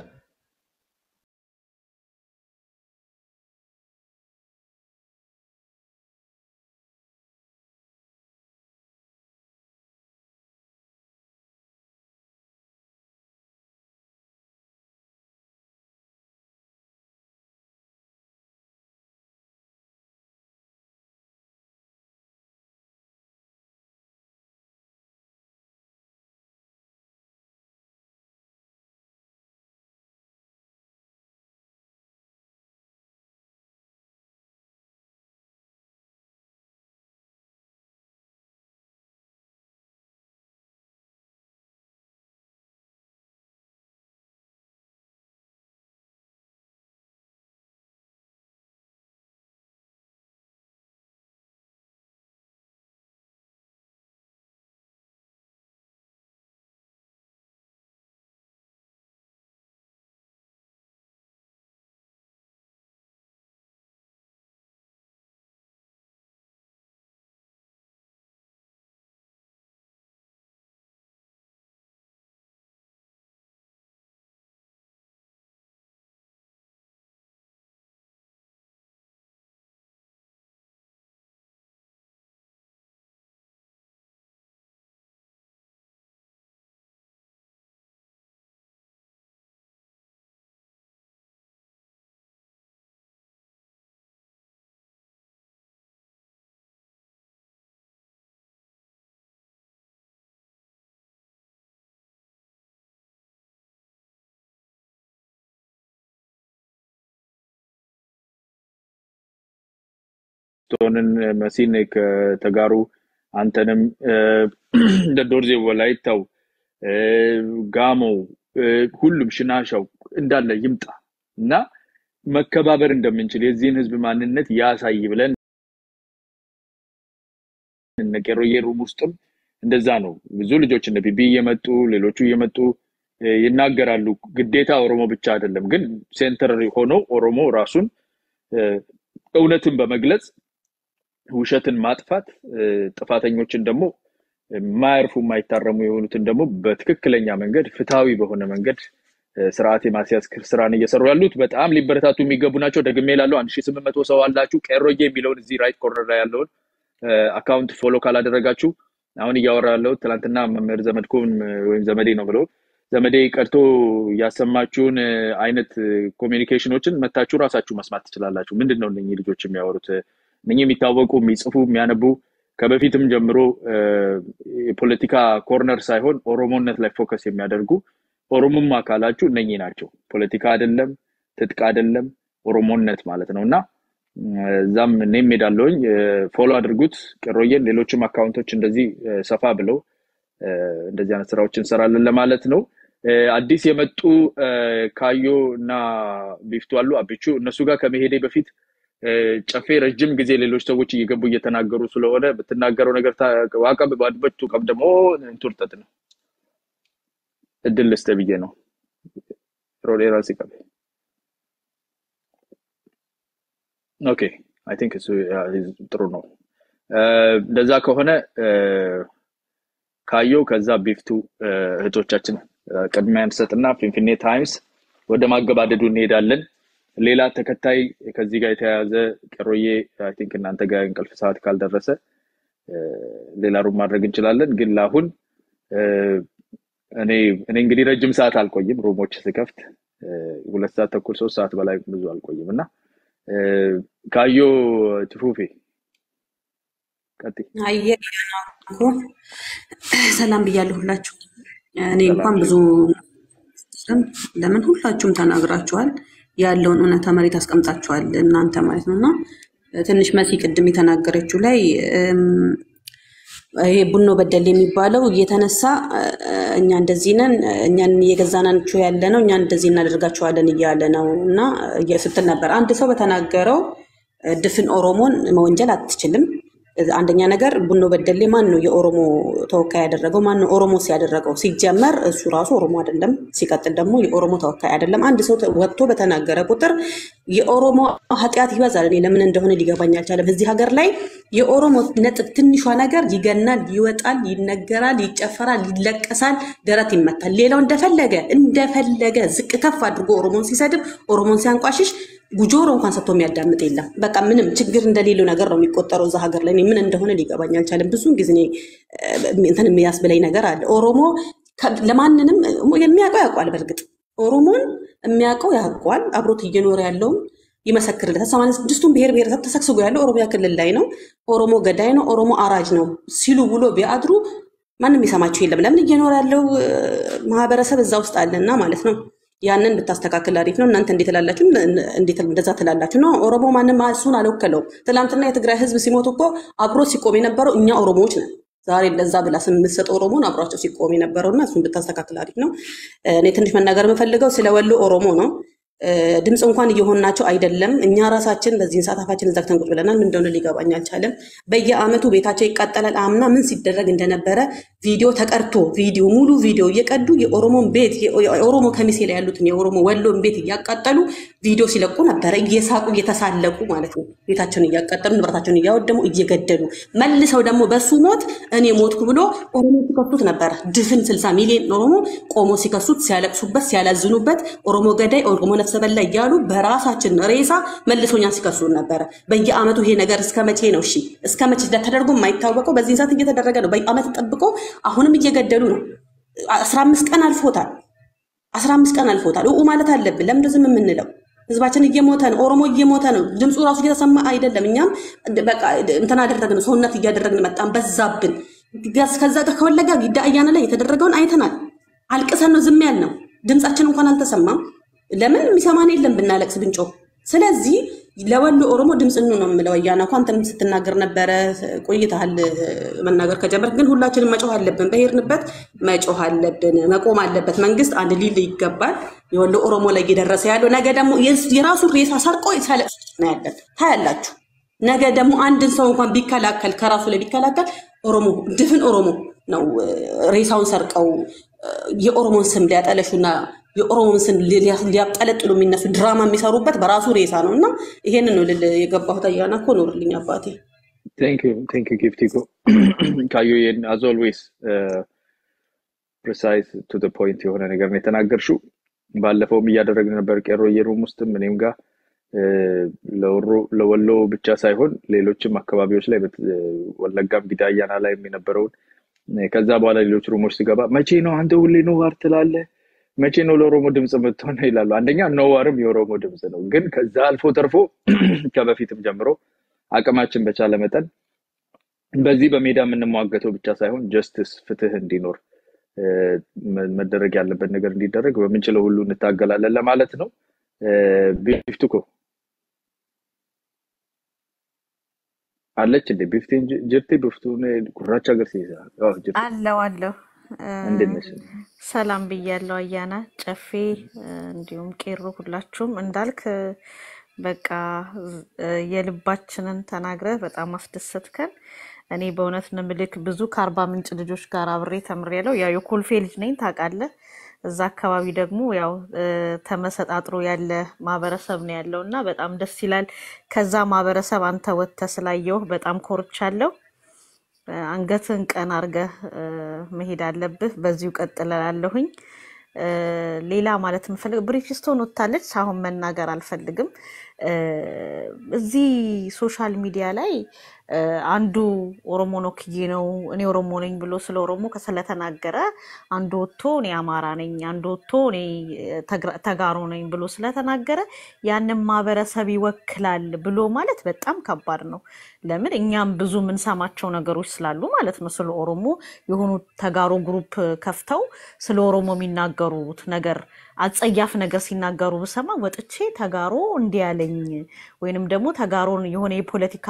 ቶንን መሲን ከተጋሩ አንተንም እንደ ዶርዜ ወላይታው ጋሞ ሁሉም ሽናሻው እንዳለ ይምጣ እና መከባበር እንደምንችል የዚህን ህዝብ ማንነት ያሳይ ብለን እነቀሮዬ ሩም ውስጥም እንደዛ ነው ብዙ ልጆች እንደ ቢቢ እየመጡ ሌሎቹ እየመጡ ይናገራሉ ግዴታ ኦሮሞ ብቻ አይደለም ግን ሴንተር ሆኖ ኦሮሞ ራሱን እውነትን በመግለጽ ውሸትን ማጥፋት ጥፋተኞችን ደግሞ ማይርፉ ማይታረሙ የሆኑትን ደግሞ በትክክለኛ መንገድ ፍታዊ በሆነ መንገድ ስርዓት የማስያዝ ስራን እየሰሩ ያሉት በጣም ሊበረታቱ የሚገቡ ናቸው ደግሜ ይላለው አንድ ሺህ ስምንት መቶ ሰው አላችሁ ቀሮዬ የሚለውን እዚህ ራይት ኮርነር ላይ ያለውን አካውንት ፎሎ ካላደረጋችሁ አሁን እያወራ ያለው ትላንትና መምህር ዘመድኩን ወይም ዘመዴ ነው ብለው ዘመዴ ቀርቶ ያሰማችሁን አይነት ኮሚኒኬሽኖችን መታችሁ ራሳችሁ መስማት ትችላላችሁ ምንድነው እነኚህ ልጆች የሚያወሩት እነኚህ የሚታወቁ የሚጽፉ የሚያነቡ ከበፊትም ጀምሮ የፖለቲካ ኮርነር ሳይሆን ኦሮሞነት ላይ ፎከስ የሚያደርጉ ኦሮሞም አካላችሁ እነኚህ ናቸው ፖለቲካ አይደለም ትጥቅ አይደለም ኦሮሞነት ማለት ነውና ዛም ኔም ሜዳለውኝ ፎሎ አድርጉት ቀሮዬን ሌሎችም አካውንቶች እንደዚህ ሰፋ ብለው እንደዚህ አይነት ስራዎችን እንሰራለን ለማለት ነው አዲስ የመጡ ካዮና ቢፍቱ አሉ አብቹ እነሱ ጋር ከመሄዴ በፊት ጨፌ ረጅም ጊዜ ሌሎች ሰዎች እየገቡ እየተናገሩ ስለሆነ በተናገረው ነገር ዋቀብ ባድበቱ ቀብደሞ እንቱርተት ነው እድል ለስተብዬ ነው ሮሌራ ሲቀበ ኦኬ አይ ቲንክ እሱ ጥሩ ነው እንደዛ ከሆነ ካዮ ከዛ ቢፍቱ እህቶቻችን ቅድሚያ እንሰጥና ፊንፊኔ ታይምስ ወደ ማገባደዱ እንሄዳለን ሌላ ተከታይ ከዚህ ጋር የተያያዘ ቀሮዬ አይ ቲንክ እናንተ ጋር እንቅልፍ ሰዓት ካልደረሰ ሌላ ሩም ማድረግ እንችላለን ግን ላሁን እኔ እኔ እንግዲህ ረጅም ሰዓት አልቆይም ሩሞች ስከፍት ሁለት ሰዓት ተኩል ሶስት ሰዓት በላይ ብዙ አልቆይምና ካዮ ትፉፌ ቀጥ አየሁ ሰላም ብያለሁ ሁላችሁ እኔ እንኳን ብዙ ለምን ሁላችሁም ተናግራችኋል ያለውን እውነታ መሬት አስቀምጣችኋል እናንተ ማለት ነውና ትንሽ መሲ ቅድም የተናገረችው ላይ ይሄ ቡኖ በደል የሚባለው እየተነሳ እኛ እንደዚህ ነን እኛን እየገዛናችሁ ያለ ነው እኛ እንደዚህ እናደርጋችኋለን እያለ ነውና እየስትል ነበር አንድ ሰው በተናገረው ድፍን ኦሮሞን መወንጀል አትችልም አንደኛ ነገር ቡኖ በደል ማን ነው የኦሮሞ ተወካይ ያደረገው ማን ነው ኦሮሞ ሲያደረገው ሲጀመር እሱ ራሱ ኦሮሞ አይደለም ሲቀጥል ደግሞ የኦሮሞ ተወካይ አይደለም አንድ ሰው ወጥቶ በተናገረ ቁጥር የኦሮሞ ኃጢያት ይበዛል እኔ ለምን እንደሆነ ሊገባኝ አልቻለም እዚህ ሀገር ላይ የኦሮሞ ነጥብ ትንሿ ነገር ይገናል ይወጣል ይነገራል ይጨፈራል ይለቀሳል ደረት ይመታል ሌላው እንደፈለገ እንደፈለገ ዝቅ ከፍ አድርጎ ኦሮሞን ሲሰድብ ኦሮሞን ሲያንቋሽሽ ጉጆሮ እንኳን ሰጥቶ የሚያዳምጥ የለም በቃ ምንም ችግር እንደሌለው ነገር ነው የሚቆጠረው እዛ ሀገር ላይ ምን እንደሆነ ሊገባኝ አልቻለም ብዙ ጊዜ እንትን የሚያስብለኝ ነገር አለ ኦሮሞ ለማንንም የሚያውቀው ያውቃል በርግጥ ኦሮሞን የሚያውቀው ያውቃል አብሮት እየኖረ ያለው ይመሰክርለታል ሰማንያ ስድስቱን ብሔር ብሔረሰብ ተሰክስጎ ያለው ኦሮሚያ ክልል ላይ ነው ኦሮሞ ገዳይ ነው ኦሮሞ አራጅ ነው ሲሉ ብሎ ቢያድሩ ማንንም ይሰማቸው የለም ለምን እየኖረ ያለው ማህበረሰብ እዛ ውስጥ አለና ማለት ነው ያንን ብታስተካክል አሪፍ ነው እናንተ እንዴት ተላላችሁ እንዴት እንደዛ ተላላችሁ ነው ኦሮሞ ማንንም አሱን አልወከለው ትላንትና የትግራይ ህዝብ ሲሞት እኮ አብሮ ሲቆም የነበረው እኛ ኦሮሞዎች ነን ዛሬ ለዛ ብላ ስምሰጥ ኦሮሞን አብራቸው ሲቆም የነበረውና እሱን ብታስተካክል አሪፍ ነው እኔ ትንሽ መናገር የምፈልገው ስለ ወሎ ኦሮሞ ነው ድምጽ እንኳን እየሆናቸው አይደለም እኛ ራሳችን በዚህ ሰዓታችን ዘግተን ቁጭ ብለናል ምን እንደሆነ ሊገባኝ አልቻለም በየአመቱ ቤታቸው ይቃጠላል አምና ምን ሲደረግ እንደነበረ ቪዲዮ ተቀርቶ ቪዲዮ ሙሉ ቪዲዮ እየቀዱ የኦሮሞን ቤት የኦሮሞ ከሚሴ ላይ ያሉትን የኦሮሞ ወሎን ቤት እያቃጠሉ ቪዲዮ ሲለቁ ነበር እየሳቁ እየተሳለቁ ማለት ነው ቤታቸውን እያቃጠሉ ንብረታቸውን እያወደሙ እየገደሉ መልሰው ደግሞ በሱ ሞት እኔ ሞትኩ ብሎ ኦሮሞ ሲከሱት ነበር ድፍን ስልሳ ሚሊዮን ኦሮሞ ቆሞ ሲከሱት ሲያለቅሱበት ሲያላዝኑበት ኦሮሞ ገዳይ ኦሮሞ ነፍሰ በላ እያሉ በራሳችን ሬሳ መልሶኛን ሲከሱ ነበር በየአመቱ ይሄ ነገር እስከመቼ ነው እሺ እስከመቼ ተደርጎ የማይታወቀው በዚህ ሰዓት እየተደረገ ነው በየአመት ተጠብቆ አሁንም እየገደሉ ነው አስራ አምስት ቀን አልፎታል አስራ አምስት ቀን አልፎታል ኡ ማለት አለብን ለምን ዝም የምንለው ህዝባችን እየሞተ ነው ኦሮሞ እየሞተ ነው ድምጹ ራሱ እየተሰማ አይደለም እኛም በቃ እንተና አደረግን ሰውነት እያደረግን መጣን በዛብን ከዛ ከወለጋ ግዳ አያና ላይ የተደረገውን አይተናል አልቅሰን ነው ዝም ያልነው ድምጻችን እንኳን አልተሰማም ለምን የሚሰማን የለም ብናለቅስ ብንጮህ ስለዚህ ለወሎ ኦሮሞ ድምጽ ነው ነው የምለው። አያና እኮ አንተም ስትናገር ነበረ ቆይተሃል መናገር ከጀመርክ። ግን ሁላችንም መጮህ አለብን፣ በሄድንበት መጮህ አለብን፣ መቆም አለበት። መንግስት አንድ ሊል ይገባል። የወሎ ኦሮሞ ላይ እየደረሰ ያለው ነገ ደግሞ የራሱ ሬሳ ሰርቆ ይሰለስ ነው ያለን ታያላችሁ። ነገ ደግሞ አንድን ሰው እንኳን ቢከላከል ከራሱ ላይ ቢከላከል ኦሮሞ ድፍን ኦሮሞ ነው ሬሳውን ሰርቀው የኦሮሞን ስም ሊያጠለሹና የኦሮሞን ስም ሊያጠለጥሉ የሚነሱ ድራማ የሚሰሩበት በራሱ ሬሳ ነው። እና ይሄንን ነው ልል የገባሁት። አያና እኮ ኖርልኝ አባቴ። Thank you, thank you, Giftiko. ካዩ as always uh, precise to the point የሆነ ነገር ነው የተናገርሽው። ባለፈውም እያደረግን ነበር ቄሮ የሩም ውስጥ ምንም ጋር ለወሎ ብቻ ሳይሆን ሌሎችም አካባቢዎች ላይ ወለጋም ጊዳያና ላይ የሚነበረው ከዛ በኋላ ሌሎች ሩሞች ሲገባ መቼ ነው አንተ ሁሌ ነው ዋር ትላለህ? መቼ ነው ለኦሮሞ ድምጽ መጥቶና ይላሉ። አንደኛ ነው ዋርም የኦሮሞ ድምጽ ነው። ግን ከዛ አልፎ ተርፎ ከበፊትም ጀምሮ አቅማችን በቻለ መጠን በዚህ በሜዳ የምንሟገተው ብቻ ሳይሆን ጀስቲስ ፍትህ እንዲኖር መደረግ ያለበት ነገር እንዲደረግ በምንችለው ሁሉ እንታገላለን ለማለት ነው። ቢፍቱኮ አለች እንደ ቢፍቲን ጅርቲ ቢፍቱን ኩራቻ ገር ሲይዛ አዎ ጅርቲ አለው አለው እንደነሽ ሰላም ብያለሁ። አያና ጨፌ እንዲሁም ቄሮ ሁላችሁም እንዳልክ በቃ የልባችንን ተናግረህ በጣም አስደሰትከን። እኔ በእውነት ነው ምልክ ብዙ ከአርባ ምንጭ ልጆች ጋር አብሬ ተምሬያለሁ። ያው የኮልፌ ልጅ ነኝ ታውቃለህ። እዛ አካባቢ ደግሞ ያው ተመሰጣጥሮ ያለ ማህበረሰብ ነው ያለውና በጣም ደስ ይላል። ከዛ ማህበረሰብ አንተ ወጥተህ ስላየው በጣም ኮርቻለሁ። አንገትን ቀን አርገህ መሄድ አለብህ። በዚሁ ቀጥላለሁኝ። ሌላ ማለት ምፈልግ ብሪጅስቶን ወጣለች። አሁን መናገር አልፈልግም። እዚህ ሶሻል ሚዲያ ላይ አንዱ ኦሮሞ ነው ክዬ ነው እኔ ኦሮሞ ነኝ ብሎ ስለ ኦሮሞ ከሰለተናገረ አንዱ ወጥቶ እኔ አማራ ነኝ አንዱ ወጥቶ እኔ ተጋሩ ነኝ ብሎ ስለተናገረ ያንን ማህበረሰብ ይወክላል ብሎ ማለት በጣም ከባድ ነው። ለምን እኛም ብዙ ምን ሰማቸው ነገሮች ስላሉ ማለት ነው። ስለ ኦሮሞ የሆኑ ተጋሩ ግሩፕ ከፍተው ስለ ኦሮሞ የሚናገሩት ነገር አጸያፍ ነገር ሲናገሩ በሰማ ወጥቼ ተጋሩ እንዲያለኝ ወይንም ደግሞ ተጋሩን የሆነ የፖለቲካ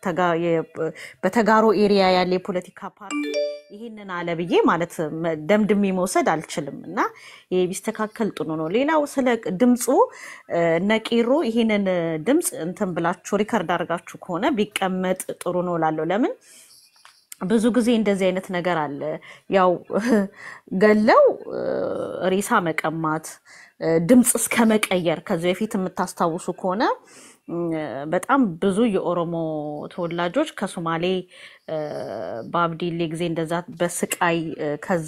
በተጋሩ ኤሪያ ያለ የፖለቲካ ፓርቲ ይሄንን አለ ብዬ ማለት ደምድሜ መውሰድ አልችልም። እና ይሄ ቢስተካከል ጥሩ ነው። ሌላው ስለ ድምጹ ነቂሮ ይሄንን ድምጽ እንትን ብላችሁ ሪከርድ አድርጋችሁ ከሆነ ቢቀመጥ ጥሩ ነው ላለው። ለምን ብዙ ጊዜ እንደዚህ አይነት ነገር አለ። ያው ገለው ሬሳ መቀማት ድምጽ እስከ መቀየር ከዚህ በፊት የምታስታውሱ ከሆነ በጣም ብዙ የኦሮሞ ተወላጆች ከሶማሌ በአብዲሌ ጊዜ እንደዛ በስቃይ ከዛ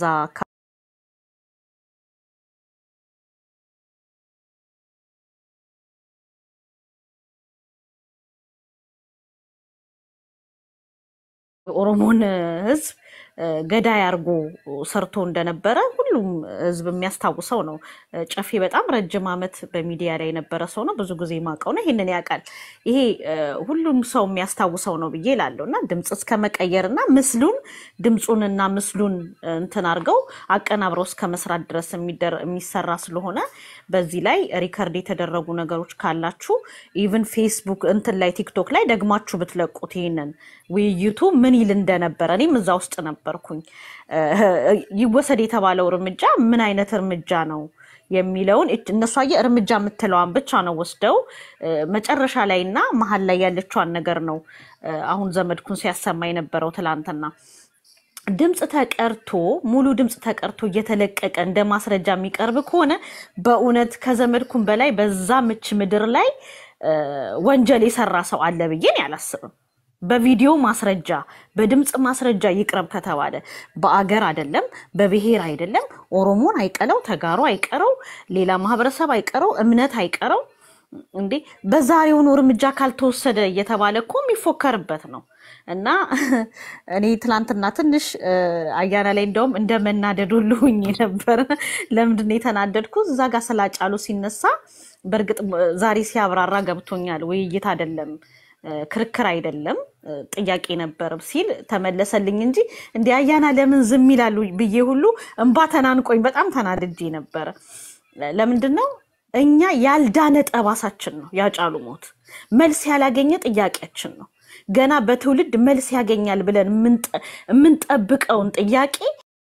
ኦሮሞን ህዝብ ገዳይ አርጎ ሰርቶ እንደነበረ ሁሉም ህዝብ የሚያስታውሰው ነው። ጨፌ በጣም ረጅም አመት በሚዲያ ላይ የነበረ ሰው ነው። ብዙ ጊዜ ማቀው ነው ይሄንን ያቃል። ይሄ ሁሉም ሰው የሚያስታውሰው ነው ብዬ እላለሁና ድምጽ እስከ መቀየርና ምስሉን ድምጹንና ምስሉን እንትን አርገው አቀናብረው እስከ መስራት ድረስ የሚሰራ ስለሆነ በዚህ ላይ ሪከርድ የተደረጉ ነገሮች ካላችሁ ኢቭን ፌስቡክ እንትን ላይ ቲክቶክ ላይ ደግማችሁ ብትለቁት ይሄንን ውይይቱ ምን ይል እንደነበረ እኔም እዛ ውስጥ ነበርኩኝ። ይወሰድ የተባለው እርምጃ ምን አይነት እርምጃ ነው የሚለውን እነሱ አየ እርምጃ የምትለዋን ብቻ ነው ወስደው መጨረሻ ላይና መሃል ላይ ያለችዋን ነገር ነው አሁን ዘመድኩን ሲያሰማ የነበረው ትላንትና። ድምጽ ተቀርቶ ሙሉ ድምጽ ተቀርቶ እየተለቀቀ እንደ ማስረጃ የሚቀርብ ከሆነ በእውነት ከዘመድኩን በላይ በዛ ምች ምድር ላይ ወንጀል የሰራ ሰው አለ ብዬ ያላስብም። በቪዲዮ ማስረጃ በድምጽ ማስረጃ ይቅረብ ከተባለ በአገር አይደለም በብሔር አይደለም ኦሮሞን አይቀለው ተጋሩ አይቀረው ሌላ ማህበረሰብ አይቀረው እምነት አይቀረው እንዴ በዛሬው ነው እርምጃ ካልተወሰደ እየተባለ እኮ የሚፎከርበት ነው። እና እኔ ትላንትና ትንሽ አያና ላይ እንደውም እንደመናደዱልሁኝ ነበር። ለምንድን ነው የተናደድኩት? እዛ ጋር ስላጫሉ ሲነሳ በርግጥ ዛሬ ሲያብራራ ገብቶኛል። ውይይት አይደለም ክርክር አይደለም ጥያቄ ነበር ሲል ተመለሰልኝ እንጂ እንዴ አያና ለምን ዝም ይላሉ ብዬ ሁሉ እንባ ተናንቆኝ በጣም ተናድጄ ነበር። ለምንድን ነው እኛ ያልዳነ ጠባሳችን ነው ያጫሉ ሞት መልስ ያላገኘ ጥያቄያችን ነው ገና በትውልድ መልስ ያገኛል ብለን ምን ጠብቀውን ጥያቄ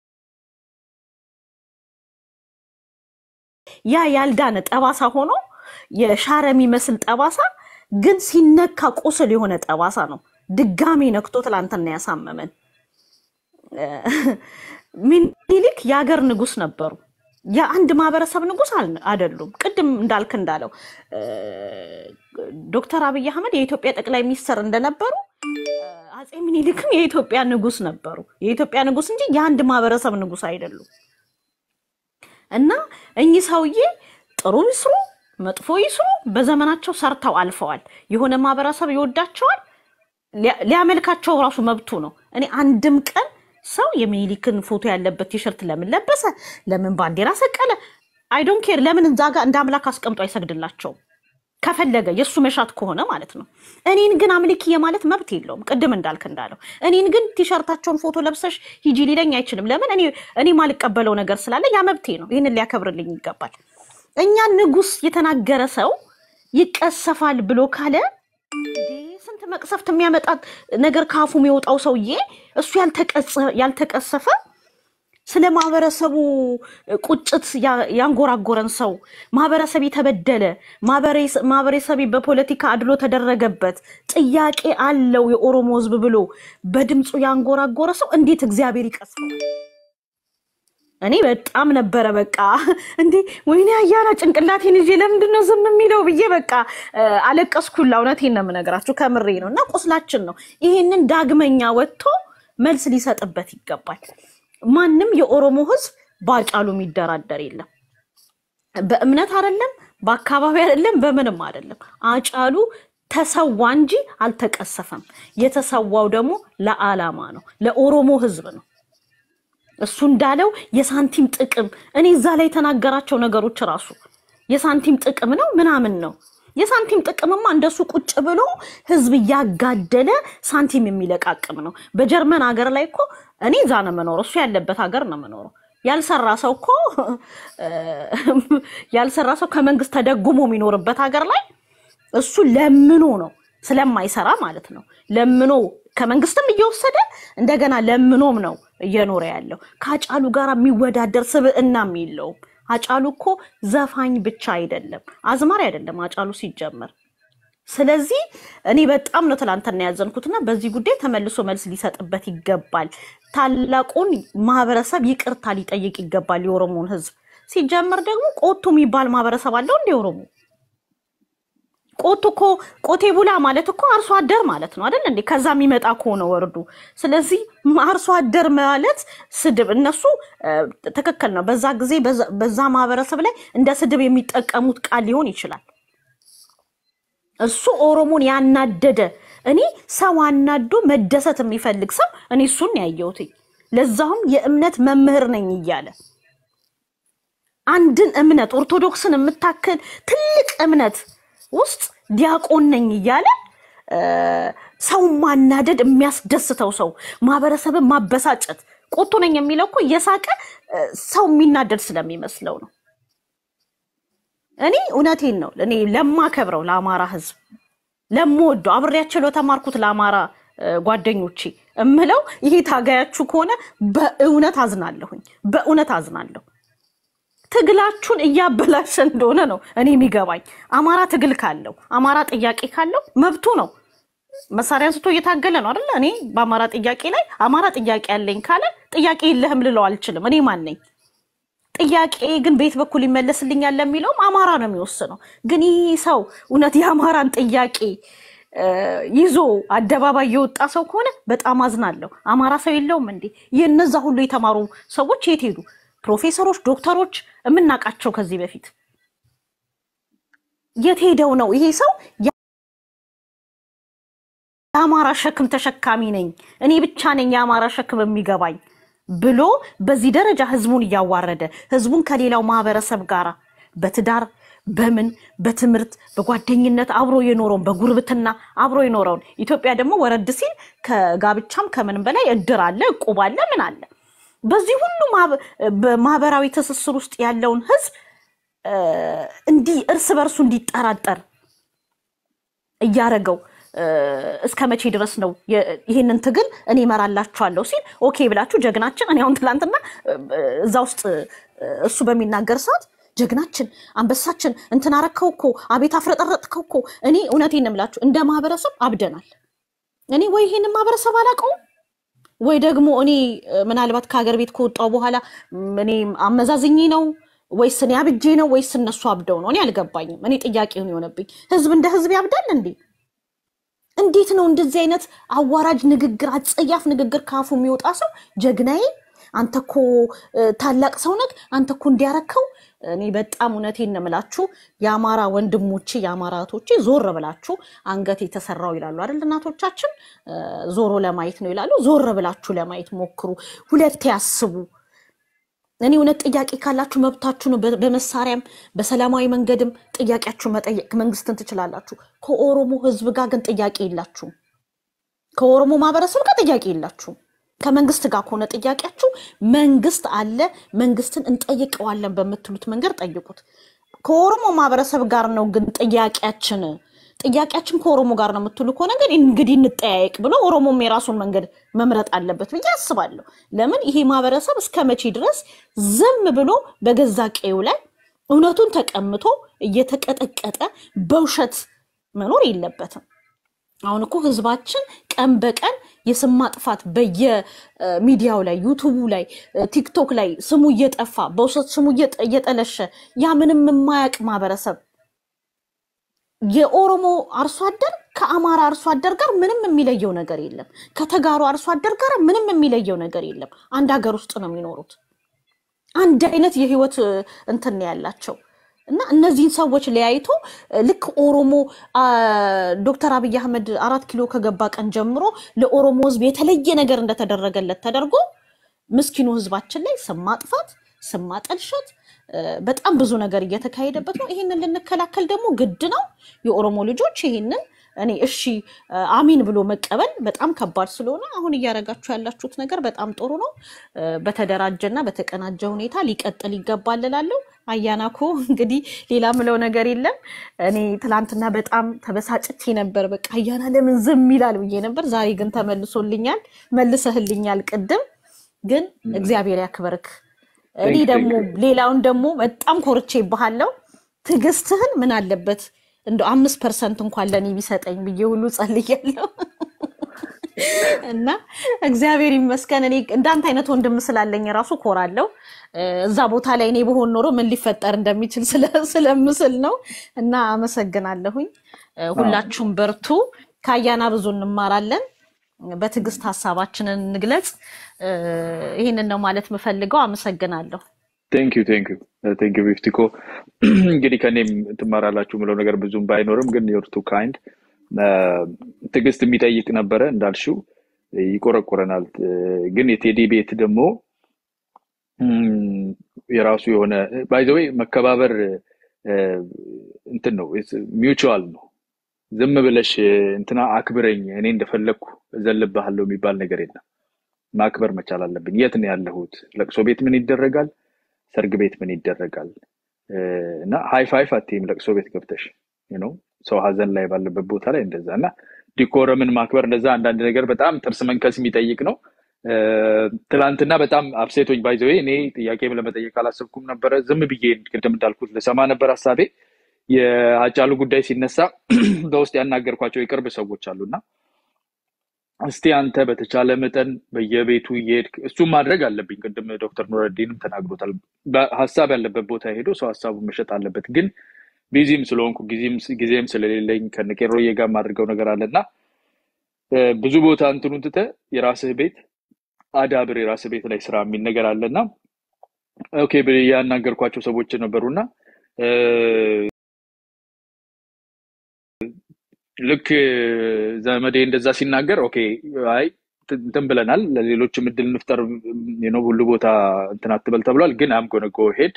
ያ ያልዳነ ጠባሳ ሆኖ የሻረሚ መስል ጠባሳ ግን ሲነካ ቁስል የሆነ ጠባሳ ነው ድጋሚ ነክቶ ትላንትና ያሳመመን ሚኒሊክ ያገር ንጉስ ነበሩ የአንድ ማህበረሰብ ንጉስ አይደሉም ቅድም እንዳልክ እንዳለው ዶክተር አብይ አህመድ የኢትዮጵያ ጠቅላይ ሚኒስትር እንደነበሩ አጼ ሚኒሊክም የኢትዮጵያ ንጉስ ነበሩ የኢትዮጵያ ንጉስ እንጂ የአንድ ማህበረሰብ ንጉስ አይደሉም እና እኚህ ሰውዬ ጥሩ ይስሩ መጥፎ ይስሩ በዘመናቸው ሰርተው አልፈዋል የሆነ ማህበረሰብ ይወዳቸዋል ሊያመልካቸው ራሱ መብቱ ነው እኔ አንድም ቀን ሰው የሚኒሊክን ፎቶ ያለበት ቲሸርት ለምን ለበሰ ለምን ባንዲራ ሰቀለ አይ ዶንት ኬር ለምን እንዛጋ እንደ አምላክ አስቀምጦ አይሰግድላቸው ከፈለገ የሱ መሻት ከሆነ ማለት ነው እኔን ግን አምልኪ የማለት መብት የለውም ቅድም እንዳልክ እንዳለው እኔን ግን ቲሸርታቸውን ፎቶ ለብሰሽ ሂጂ ሊለኝ አይችልም ለምን እኔ እኔ ማልቀበለው ነገር ስላለ ያ መብቴ ነው ይሄን ሊያከብርልኝ ይገባል እኛ ንጉስ የተናገረ ሰው ይቀሰፋል ብሎ ካለ ስንት መቅሰፍት የሚያመጣት ነገር ካፉ የሚወጣው ሰውዬ እሱ ያልተቀሰ ያልተቀሰፈ ስለ ማህበረሰቡ ቁጭት ያንጎራጎረን ሰው ማህበረሰብ ተበደለ ማህበረሰብ በፖለቲካ አድሎ ተደረገበት ጥያቄ አለው የኦሮሞ ህዝብ ብሎ በድምጹ ያንጎራጎረ ሰው እንዴት እግዚአብሔር ይቀስፋል እኔ በጣም ነበር በቃ እንዴ ወይኔ አያና ጭንቅላቴን ይዤ ለምንድነው ዝም የሚለው ብዬ በቃ አለቀስኩላ እውነቴን ነው የምነግራችሁ ከምሬ ነውና ቁስላችን ነው ይሄንን ዳግመኛ ወጥቶ መልስ ሊሰጥበት ይገባል ማንንም የኦሮሞ ህዝብ ባጫሉ የሚደራደር የለም በእምነት አይደለም በአካባቢ አይደለም በምንም አይደለም አጫሉ ተሰዋ እንጂ አልተቀሰፈም የተሰዋው ደግሞ ለዓላማ ነው ለኦሮሞ ህዝብ ነው እሱ እንዳለው የሳንቲም ጥቅም እኔ እዛ ላይ ተናገራቸው ነገሮች ራሱ የሳንቲም ጥቅም ነው ምናምን ነው የሳንቲም ጥቅምማ እንደሱ ቁጭ ብሎ ህዝብ ያጋደለ ሳንቲም የሚለቃቅም ነው በጀርመን ሀገር ላይ እኮ እኔ እዛ ነው መኖር እሱ ያለበት ሀገር ነው መኖር ያልሰራ ሰው እኮ ያልሰራ ሰው ከመንግስት ተደጉሞ የሚኖርበት ሀገር ላይ እሱ ለምኖ ነው ስለማይሰራ ማለት ነው ለምኖ ከመንግስትም እየወሰደ እንደገና ለምኖም ነው እየኖረ ያለው ካጫሉ ጋራ የሚወዳደር ስብዕናም የለውም አጫሉ እኮ ዘፋኝ ብቻ አይደለም አዝማሪ አይደለም አጫሉ ሲጀመር ስለዚህ እኔ በጣም ነው ትላንትና ያዘንኩትና በዚህ ጉዳይ ተመልሶ መልስ ሊሰጥበት ይገባል ታላቁን ማህበረሰብ ይቅርታ ሊጠይቅ ይገባል የኦሮሞን ህዝብ ሲጀመር ደግሞ ቆቱ የሚባል ማህበረሰብ አለው እንደ ኦሮሞ ቆቱ እኮ ቆቴ ቡላ ማለት እኮ አርሶ አደር ማለት ነው አይደል እንዴ ከዛ የሚመጣ ከሆነ ወርዱ ስለዚህ አርሶ አደር ማለት ስድብ እነሱ ተከከል ነው በዛ ጊዜ በዛ ማህበረሰብ ላይ እንደ ስድብ የሚጠቀሙት ቃል ሊሆን ይችላል እሱ ኦሮሞን ያናደደ እኔ ሰው አናዶ መደሰት የሚፈልግ ሰው እኔ እሱን ያየሁት ለዛውም የእምነት መምህር ነኝ ይያለ አንድን እምነት ኦርቶዶክስን የምታከል ትልቅ እምነት ውስጥ ዲያቆን ነኝ ይያለ ሰው ማናደድ የሚያስደስተው ሰው ማህበረሰብን ማበሳጨት ቆቶ ነኝ የሚለው እኮ የሳቀ ሰው የሚናደድ ስለሚመስለው ነው እኔ እውነቴን ነው እኔ ለማከብረው ለአማራ ህዝብ ለምወደው አብሬያቸው ለተማርኩት ለአማራ ጓደኞቼ እምለው ይሄ ታጋያችሁ ከሆነ በእውነት አዝናለሁኝ በእውነት አዝናለሁ ትግላችሁን እያበላሽ እንደሆነ ነው እኔ የሚገባኝ አማራ ትግል ካለው አማራ ጥያቄ ካለው መብቱ ነው መሳሪያ አንስቶ እየታገለ ነው አይደል እኔ በአማራ ጥያቄ ላይ አማራ ጥያቄ ያለኝ ካለ ጥያቄ የለህም ልለው አልችልም እኔ ማን ነኝ ጥያቄ ግን ቤት በኩል ይመለስልኛል ለሚለው አማራ ነው የሚወስነው ግን ይሄ ሰው እውነት የአማራን ጥያቄ ይዞ አደባባይ የወጣ ሰው ከሆነ በጣም አዝናለሁ አማራ ሰው የለውም እንዴ የነዛ ሁሉ የተማሩ ሰዎች የት ሄዱ ፕሮፌሰሮች ዶክተሮች እምናቃቸው ከዚህ በፊት የት ሄደው ነው ይሄ ሰው የአማራ ሸክም ተሸካሚ ነኝ እኔ ብቻ ነኝ የአማራ ሸክም የሚገባኝ ብሎ በዚህ ደረጃ ህዝቡን ያዋረደ ህዝቡን ከሌላው ማህበረሰብ ጋር በትዳር በምን በትምርት በጓደኝነት አብሮ የኖረው በጉርብትና አብሮ የኖረው ኢትዮጵያ ደግሞ ወረድ ሲል ከጋብቻም ከምን በላይ እድር አለ ዕቁብ አለ ምን አለ በዚህ ሁሉ ማህበራዊ ትስስር ውስጥ ያለውን ህዝብ እንዲ እርስ በርሱ እንዲጠራጠር እያረገው እስከ መቼ ድረስ ነው ይሄንን ትግል እኔ መራላችኋለሁ ሲል ኦኬ ብላችሁ ጀግናችን እኔ አሁን ትላንትና እዛ ውስጥ እሱ በሚናገር ሰዓት ጀግናችን አንበሳችን እንትና አረከው እኮ አቤት አፍረጠረጥከው እኮ እኔ እውነቴን እምላችሁ እንደ ማህበረሰብ አብደናል እኔ ወይ ይሄንን ማህበረሰብ አላቀው ወይ ደግሞ እኔ ምናልባት ከሀገር ቤት ከወጣው በኋላ እኔ አመዛዝኝ ነው ወይስ እኔ አብጄ ነው ወይስ እነሱ አብደው ነው እኔ አልገባኝም እኔ ጥያቄው ይሆነብኝ ህዝብ እንደ ህዝብ ያብዳል እንዴ እንዴት ነው እንደዚህ አይነት አዋራጅ ንግግር አጸያፍ ንግግር ካፉ የሚወጣ ሰው ጀግናዬ አንተኮ ታላቅ ሰው ነህ አንተኮ እንዲያረከው እኔ በጣም እውነቴን ነው የምላችሁ ያማራ ወንድሞቼ ያማራቶቼ ዞር ብላችሁ አንገት የተሰራው ይላሉ አይደል እናቶቻችን ዞሮ ለማየት ነው ይላሉ ዞር ብላችሁ ለማየት ሞክሩ ሁለት ያስቡ እኔ እውነት ጥያቄ ካላችሁ መብታችሁ ነው በመሳሪያም በሰላማዊ መንገድም ጥያቄያችሁ መጠየቅ መንግስትን ትችላላችሁ ከኦሮሞ ህዝብ ጋር ግን ጥያቄ የላችሁ ከኦሮሞ ማህበረሰብ ጋር ጥያቄ የላችሁ ከመንግስት ጋር ኮነ ጥያቄያችሁ መንግስት አለ መንግስትን እንጠይቀዋለን በመትሉት መንገድ ጠይቁት ከኦሮሞ ማህበረሰብ ጋር ነው ግን ጥያቄያችን ጥያቄያችን ከኦሮሞ ጋር ነው የምትሉ ከሆነ ግን እንግዲህ እንጠያየቅ ብሎ ኦሮሞም የራሱን መንገድ መምረጥ አለበት ብዬ አስባለሁ ለምን ይሄ ማህበረሰብ እስከመቼ ድረስ ዝም ብሎ በገዛ ቀዩ ላይ እውነቱን ተቀምጦ እየተቀጠቀጠ በውሸት መኖር የለበትም አሁን እኮ ህዝባችን ቀን በቀን የስም ማጥፋት በየሚዲያው ላይ ዩቲዩብ ላይ ቲክቶክ ላይ ስሙ እየጠፋ በውሸት ስሙ እየጠለሸ ያ ምንም የማያቅ ማህበረሰብ የኦሮሞ አርሶ አደር ከአማራ አርሶ አደር ጋር ምንም የሚለየው ነገር የለም ከተጋሩ አርሶ አደር ጋር ምንም የሚለየው ነገር የለም አንድ ሀገር ውስጥ ነው የሚኖሩት አንድ አይነት የህይወት እንትን ያላቸው እና እነዚህን ሰዎች ለያይቶ ልክ ኦሮሞ ዶክተር አብይ አህመድ አራት ኪሎ ከገባ ቀን ጀምሮ ለኦሮሞ ህዝብ የተለየ ነገር እንደተደረገለት ተደርጎ ምስኪኑ ህዝባችን ላይ ስም ማጥፋት ስም ማጠልሸት በጣም ብዙ ነገር እየተካሄደበት ነው ይሄንን ልንከላከል ደግሞ ግድ ነው የኦሮሞ ልጆች ይሄንን እኔ እሺ አሚን ብሎ መቀበል በጣም ከባድ ስለሆነ አሁን እያረጋችሁ ያላችሁት ነገር በጣም ጥሩ ነው በተደራጀና በተቀናጀ ሁኔታ ሊቀጥል ይገባል እላለሁ አያናኮ እንግዲህ ሌላ ምለው ነገር የለም እኔ ትላንትና በጣም ተበሳጭቼ ነበር በቃ አያና ለምን ዝም ይላል ብዬ ነበር ዛሬ ግን ተመልሶልኛል መልሰህልኛል ቅድም ግን እግዚአብሔር ያክብርክ እኔ ደግሞ ሌላውን ደግሞ በጣም ኮርቼ ይባሃለው ትግስትህን ምን አለበት እንደው አምስት ፐርሰንት እንኳን ለኔ ቢሰጠኝ ብዬ ሁሉ ጸልያለሁ እና እግዚአብሔር ይመስገን እኔ እንዳንተ አይነት ወንድም ስላለኝ ራሱ ኮራለሁ እዛ ቦታ ላይ እኔ በሆን ኖሮ ምን ሊፈጠር እንደሚችል ስለምስል ነው እና አመሰግናለሁኝ ሁላችሁም በርቱ ካያና ብዙ እንማራለን በትግስት ሐሳባችንን እንግለጽ ይሄንን ነው ማለት መፈልገው አመሰግናለሁ thank you thank you uh, thank you ቢፍቲኮ እንግዲህ ከኔም ትማራላችሁ ምለው ነገር ብዙም ባይኖርም ግን you're too kind ትግስት የሚጠይቅ ነበር እንዳልሽው ይቆረቆረናል ግን የቴዲ ቤት ደግሞ የራሱ የሆነ by the way መከባበር እንትን ነው mutual ነው ዝም ብለሽ እንትና አክብረኝ እኔ እንደፈለኩ ዘልብሃለሁ የሚባል ነገር የለም ማክበር መቻል አለብን የት ነው ያለሁት ለቅሶ ቤት ምን ይደረጋል ሰርግ ቤት ምን ይደረጋል እና ሃይ ፋይቭ አትይም ለቅሶ ቤት ገብተሽ you know ሰው ሀዘን ላይ ባለበት ቦታ ላይ እንደዛና ዲኮረምን ማክበር እንደዛ አንዳንድ ነገር በጣም ጥርስ መንከስ የሚጠይቅ ነው ትላንትና በጣም አፕሴቶኝ ባይ ዘ ዌይ እኔ ጥያቄም ለመጠየቅ አላሰብኩም ነበር ዝም ብዬ ቅድም እንዳልኩት ለሰማ ነበር ሐሳቤ የአጫሉ ጉዳይ ሲነሳ በውስጥ ያናገርኳቸው የቅርብ ሰዎች አሉና እስቲ አንተ በተቻለ መጠን በየቤቱ ይሄድክ እሱ ማድረግ አለብኝ ቅድም ዶክተር ኑረዲንም ተናግሮታል ሐሳብ ያለበት ቦታ ሄዶ ሰው ሐሳቡን መሸጥ አለበት ግን ቢዚም ስለሆንኩ ጊዜም ጊዜም ስለሌለኝ ከነቄሮዬ ጋር ማድረገው ነገር አለና ብዙ ቦታ እንትኑን ተተ የራስህ ቤት አዳብር የራስህ ቤት ላይ ስራ የሚል ነገር አለና ኦኬ በያናገርኳቸው ሰዎች ነበሩና ልክ ዘመዴ እንደዛ ሲናገር ኦኬ አይ እንትን ብለናል ለሌሎች ምድል ንፍጠር ነው ሁሉ ቦታ እንትን አትበል ተብሏል ግን አም ጎነ ጎ ሄድ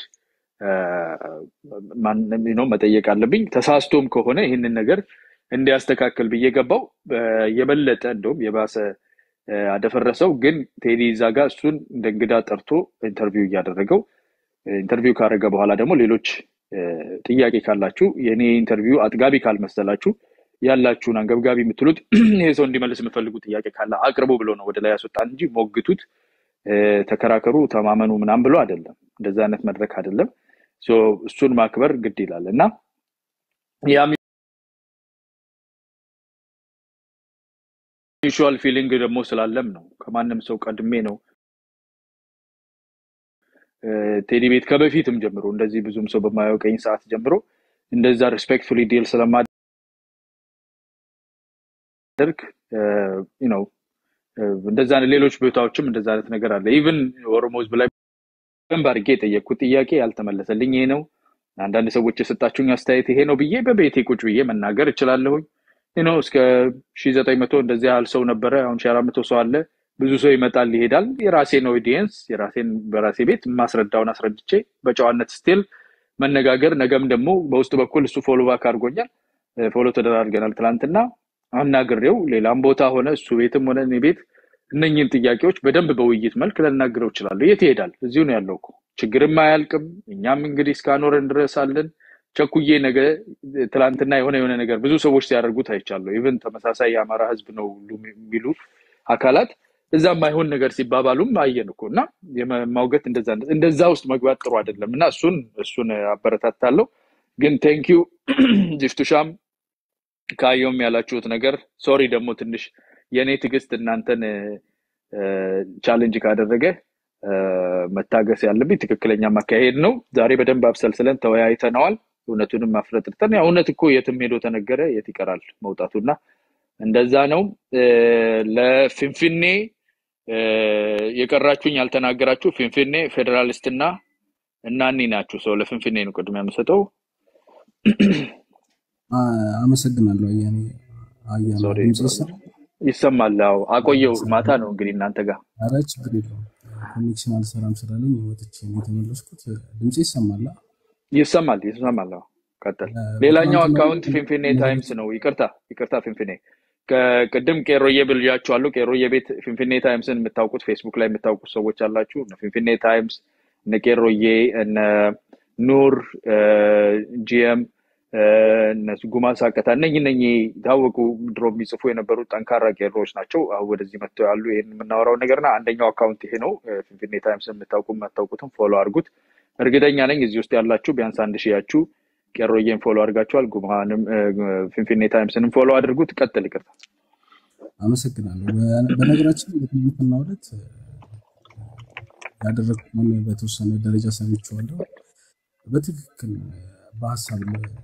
ማን ነው መጠየቅ አለብኝ ተሳስቶም ከሆነ ይሄንን ነገር እንዲያስተካክል በየገባው የበለጠ እንደውም የባሰ አደፈረሰው ግን ቴዲ ዛጋ እሱን እንደንግዳ ጠርቶ ኢንተርቪው ያደረገው ኢንተርቪው ካረገ በኋላ ደግሞ ሌሎች ጥያቄ ካላችሁ የኔ ኢንተርቪው አጥጋቢ ካልመሰላችሁ ያላችሁን አንገብጋቢ የምትሉት ይሄ ሰው እንዲመልስ የምትፈልጉት ጥያቄ ካለ አቅርቡ ብሎ ነው ወደ ላይ ያስወጣን እንጂ ሞግቱት ተከራከሩ ተማመኑ ምናም ብሎ አይደለም እንደዛ አይነት መድረክ አይደለም ሶ እሱን ማክበር ግድ ይላልና ያ ሚቹዋል ፊሊንግ ደግሞ ስላለም ነው ከማንም ሰው ቀድሜ ነው ቴዲ ቤት ከበፊትም ጀምሮ እንደዚህ ብዙም ሰው በማያውቀኝ ሰዓት ጀምሮ እንደዛ ሪስፔክትፉሊ ዲል ስለማደርግ you know እንደዛ ሌሎች ቦታዎችም እንደዛ አይነት ነገር አለ ኢቭን ኦሮሞዝ ብላይ በንባርጌ ጠየቅኩት ጥያቄ ያልተመለሰልኝ ይሄ ነው አንዳንድ ሰዎች የሰጣችሁኝ አስተያየት ይሄ ነው ብዬ በቤቴ ቁጭ ብዬ መናገር እችላለሁ you know እስከ ሺህ ዘጠኝ መቶ እንደዚህ ያህል ሰው ነበረ አሁን ሺህ አራት መቶ ሰው አለ ብዙ ሰው ይመጣል ይሄዳል የራሴን ኦዲየንስ የራሴን በራሴ ቤት ማስረዳውን አስረድቼ በጨዋነት ስቲል መነጋገር ነገም ደግሞ በውስጥ በኩል እሱ ፎሎ ባክ አድርጎኛል ፎሎ ተደራርገናል ትላንትና አናግሬው ሌላም ቦታ ሆነ እሱ ቤትም ሆነ እኔ ቤት እነኚህን ጥያቄዎች በደንብ በውይይት መልክ ለናገረው ይችላል የት ይሄዳል እዚሁ ነው ያለው እኮ ችግርም አያልቅም እኛም እንግዲህ እስካኖረን ድረስ አለን ቸኩዬ ነገ ትላንትና የሆነ የሆነ ነገር ብዙ ሰዎች ሲያደርጉት አይቻለሁ ኢቭን ተመሳሳይ የአማራ ህዝብ ነው የሚሉ አካላት እዛም አይሆን ነገር ሲባባሉም አየን እኮና የማውገት እንደዛ እንደዛ ውስጥ መግባት ጥሩ አይደለምና እሱን እሱን አበረታታለሁ ግን ቴንክ ዩ ጅፍቱሻም ካዮም ያላችሁት ነገር ሶሪ ደግሞ ትንሽ የኔ ትግስት እናንተን ቻሌንጅ ካደረገ መታገስ ያለብኝ ትክክለኛ ማካሄድ ነው ዛሬ በደንብ አብሰልስለን ተወያይተናል እውነቱንም ማፍረጥርተን ያው እውነት እኮ የትም ሄዶ ተነገረ የት ይቀራል መውጣቱና እንደዛ ነው ለፊንፊኔ የቀራችሁኝ ያልተናገራችሁ ፊንፊኔ ፌደራሊስትና እናኒ ናችሁ ሰው ለፊንፊኔ ነው ቅድሚያ መስጠው አመሰግናለሁ አያኔ አያኔ ድምጽ ይሰማል አው አቆየው ማታ ነው እንግዲህ እናንተ ጋር አረ ችግር የለውም ኮኔክሽን አልሰራም ስላለኝ ወጥቼ ነው የተመለስኩት ድምጽ ይሰማል ይሰማል ይሰማል ቀጥል ሌላኛው አካውንት ፊንፊኔ ታይምስ ነው ይቅርታ ይቅርታ ፊንፊኔ ከቀደም ቄሮዬ ብልያችኋለሁ ቄሮዬ ቤት ፊንፊኔ ታይምስን የምታውቁት ፌስቡክ ላይ የምታውቁት ሰዎች አላችሁ ፊንፊኔ ታይምስ ነቄሮዬ እነ ኑር ጂኤም እነሱ ጉማሳ ቀታነኝ ነኝ ታወቁ ድሮ የሚጽፉ የነበሩ ጠንካራ ቄሮዎች ናቸው አሁን ወደዚህ መጥተው ያሉ ይሄን የምናወራው ነገርና አንደኛው አካውንት ይሄ ነው ፊንፊኔ ታይምስ የምታውቁ የማታውቁትም ፎሎ አድርጉት እርግጠኛ ነኝ እዚህ ውስጥ ያላችሁ ቢያንስ አንድ ሺህ ያችሁ ቄሮዬን ፎሎ አድርጋችኋል ጉማንም ፊንፊኔ ታይምስንም ፎሎ አድርጉት ቀጥል ይቅርታ አመሰግናለሁ በነገራችን ለትምህርትና ወለት ያደረኩት ምን በተወሰነ ደረጃ ሰምቼዋለሁ በትክክል በሐሳብ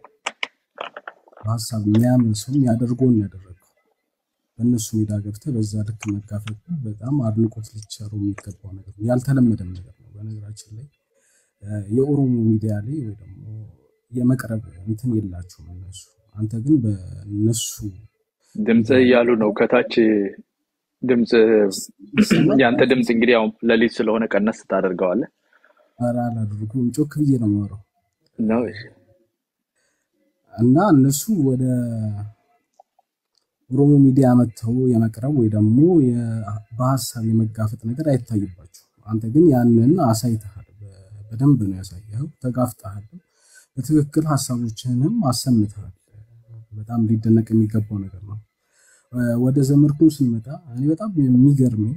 በሐሳብ የሚያምን ሰው ያደርገውን ያደረገው በእነሱ ሜዳ ገብተ በዛ ልክ መጋፈጥ በጣም አድንቆት ሊቸሩ የሚገባው ነገር ነው ያልተለመደም ነገር ነው በነገራችን ላይ የኦሮሞ ሚዲያ ላይ ወይ ደግሞ የመቅረብ እንትን የላችሁም እነሱ አንተ ግን በእነሱ ድምጽ ያሉ ነው ከታች ድምጽ ያንተ ድምጽ እንግዲህ ያው ለሊት ስለሆነ ቀነስ ታደርገዋለህ አራ አላደርኩም ጮክ ብዬ ነው የማወራው ነው እና እነሱ ወደ ኦሮሞ ሚዲያ መተው የመቅረብ ወይ ደግሞ በሐሳብ የመጋፈጥ ነገር አይታይባችሁ አንተ ግን ያንን አሳይተሃል በደንብ ነው ያሳየኸው ተጋፍጣሃል በትክክል ሐሳቦችንም አሰምተሃል በጣም ሊደነቅ የሚገባው ነገር ነው ወደ ዘመርኩን ስንመጣ እኔ በጣም የሚገርመኝ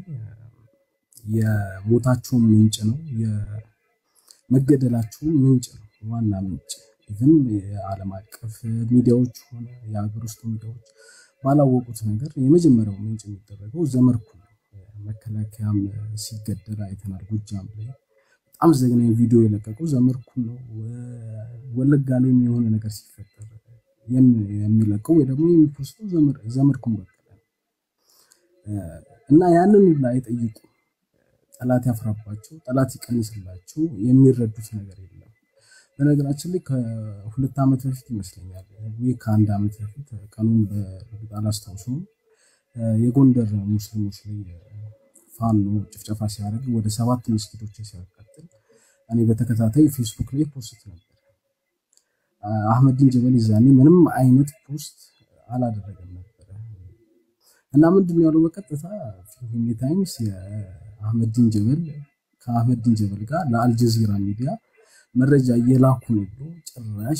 የሞታቸው ምንጭ ነው የመገደላቸው ምንጭ ነው ዋና ምንጭ ኢቭን የዓለም አቀፍ ሚዲያዎች ሆነ የሀገር ውስጥ ሚዲያዎች ባላወቁት ነገር የመጀመሪያው ምንጭ የሚደረገው ዘመርኩን መከላከያም ሲገደል አይተናል ጎጃም ላይ በጣም ዘግናኝ ቪዲዮ የለቀቀው ዘመርኩን ነው ወለጋ ላይ የሆነ ነገር ሲፈጠር የሚለቀው ወይ ደግሞ የሚፖስተው ዘመር ዘመርኩን በቀለ እና ያንን ሁሉ አይጠይቁ ጠላት ያፍራባቸው ጠላት ይቀንስላቸው የሚረዱት ነገር የለም በነገራችን ላይ ከሁለት አመት በፊት ይመስለኛል ወይ ከአንድ አመት በፊት ቀኑን በጣም አስተዋውሰው የጎንደር ሙስሊሞች ላይ ፋኖ ጭፍጨፋ ሲያደርግ ወደ ሰባት መስጊዶች ሲያቃጥል እኔ በተከታታይ ፌስቡክ ላይ ፖስት ነበር አህመድን ጀበል ይዛኔ ምንም አይነት ፖስት አላደረገም ነበር እና ምንድነው ያለው በቀጥታ ፊንፊኔ ታይምስ የአህመድን ጀበል ከአህመድን ጀበል ጋር ለአልጀዚራ ሚዲያ መረጃ እየላኩ ነው ብሎ ጭራሽ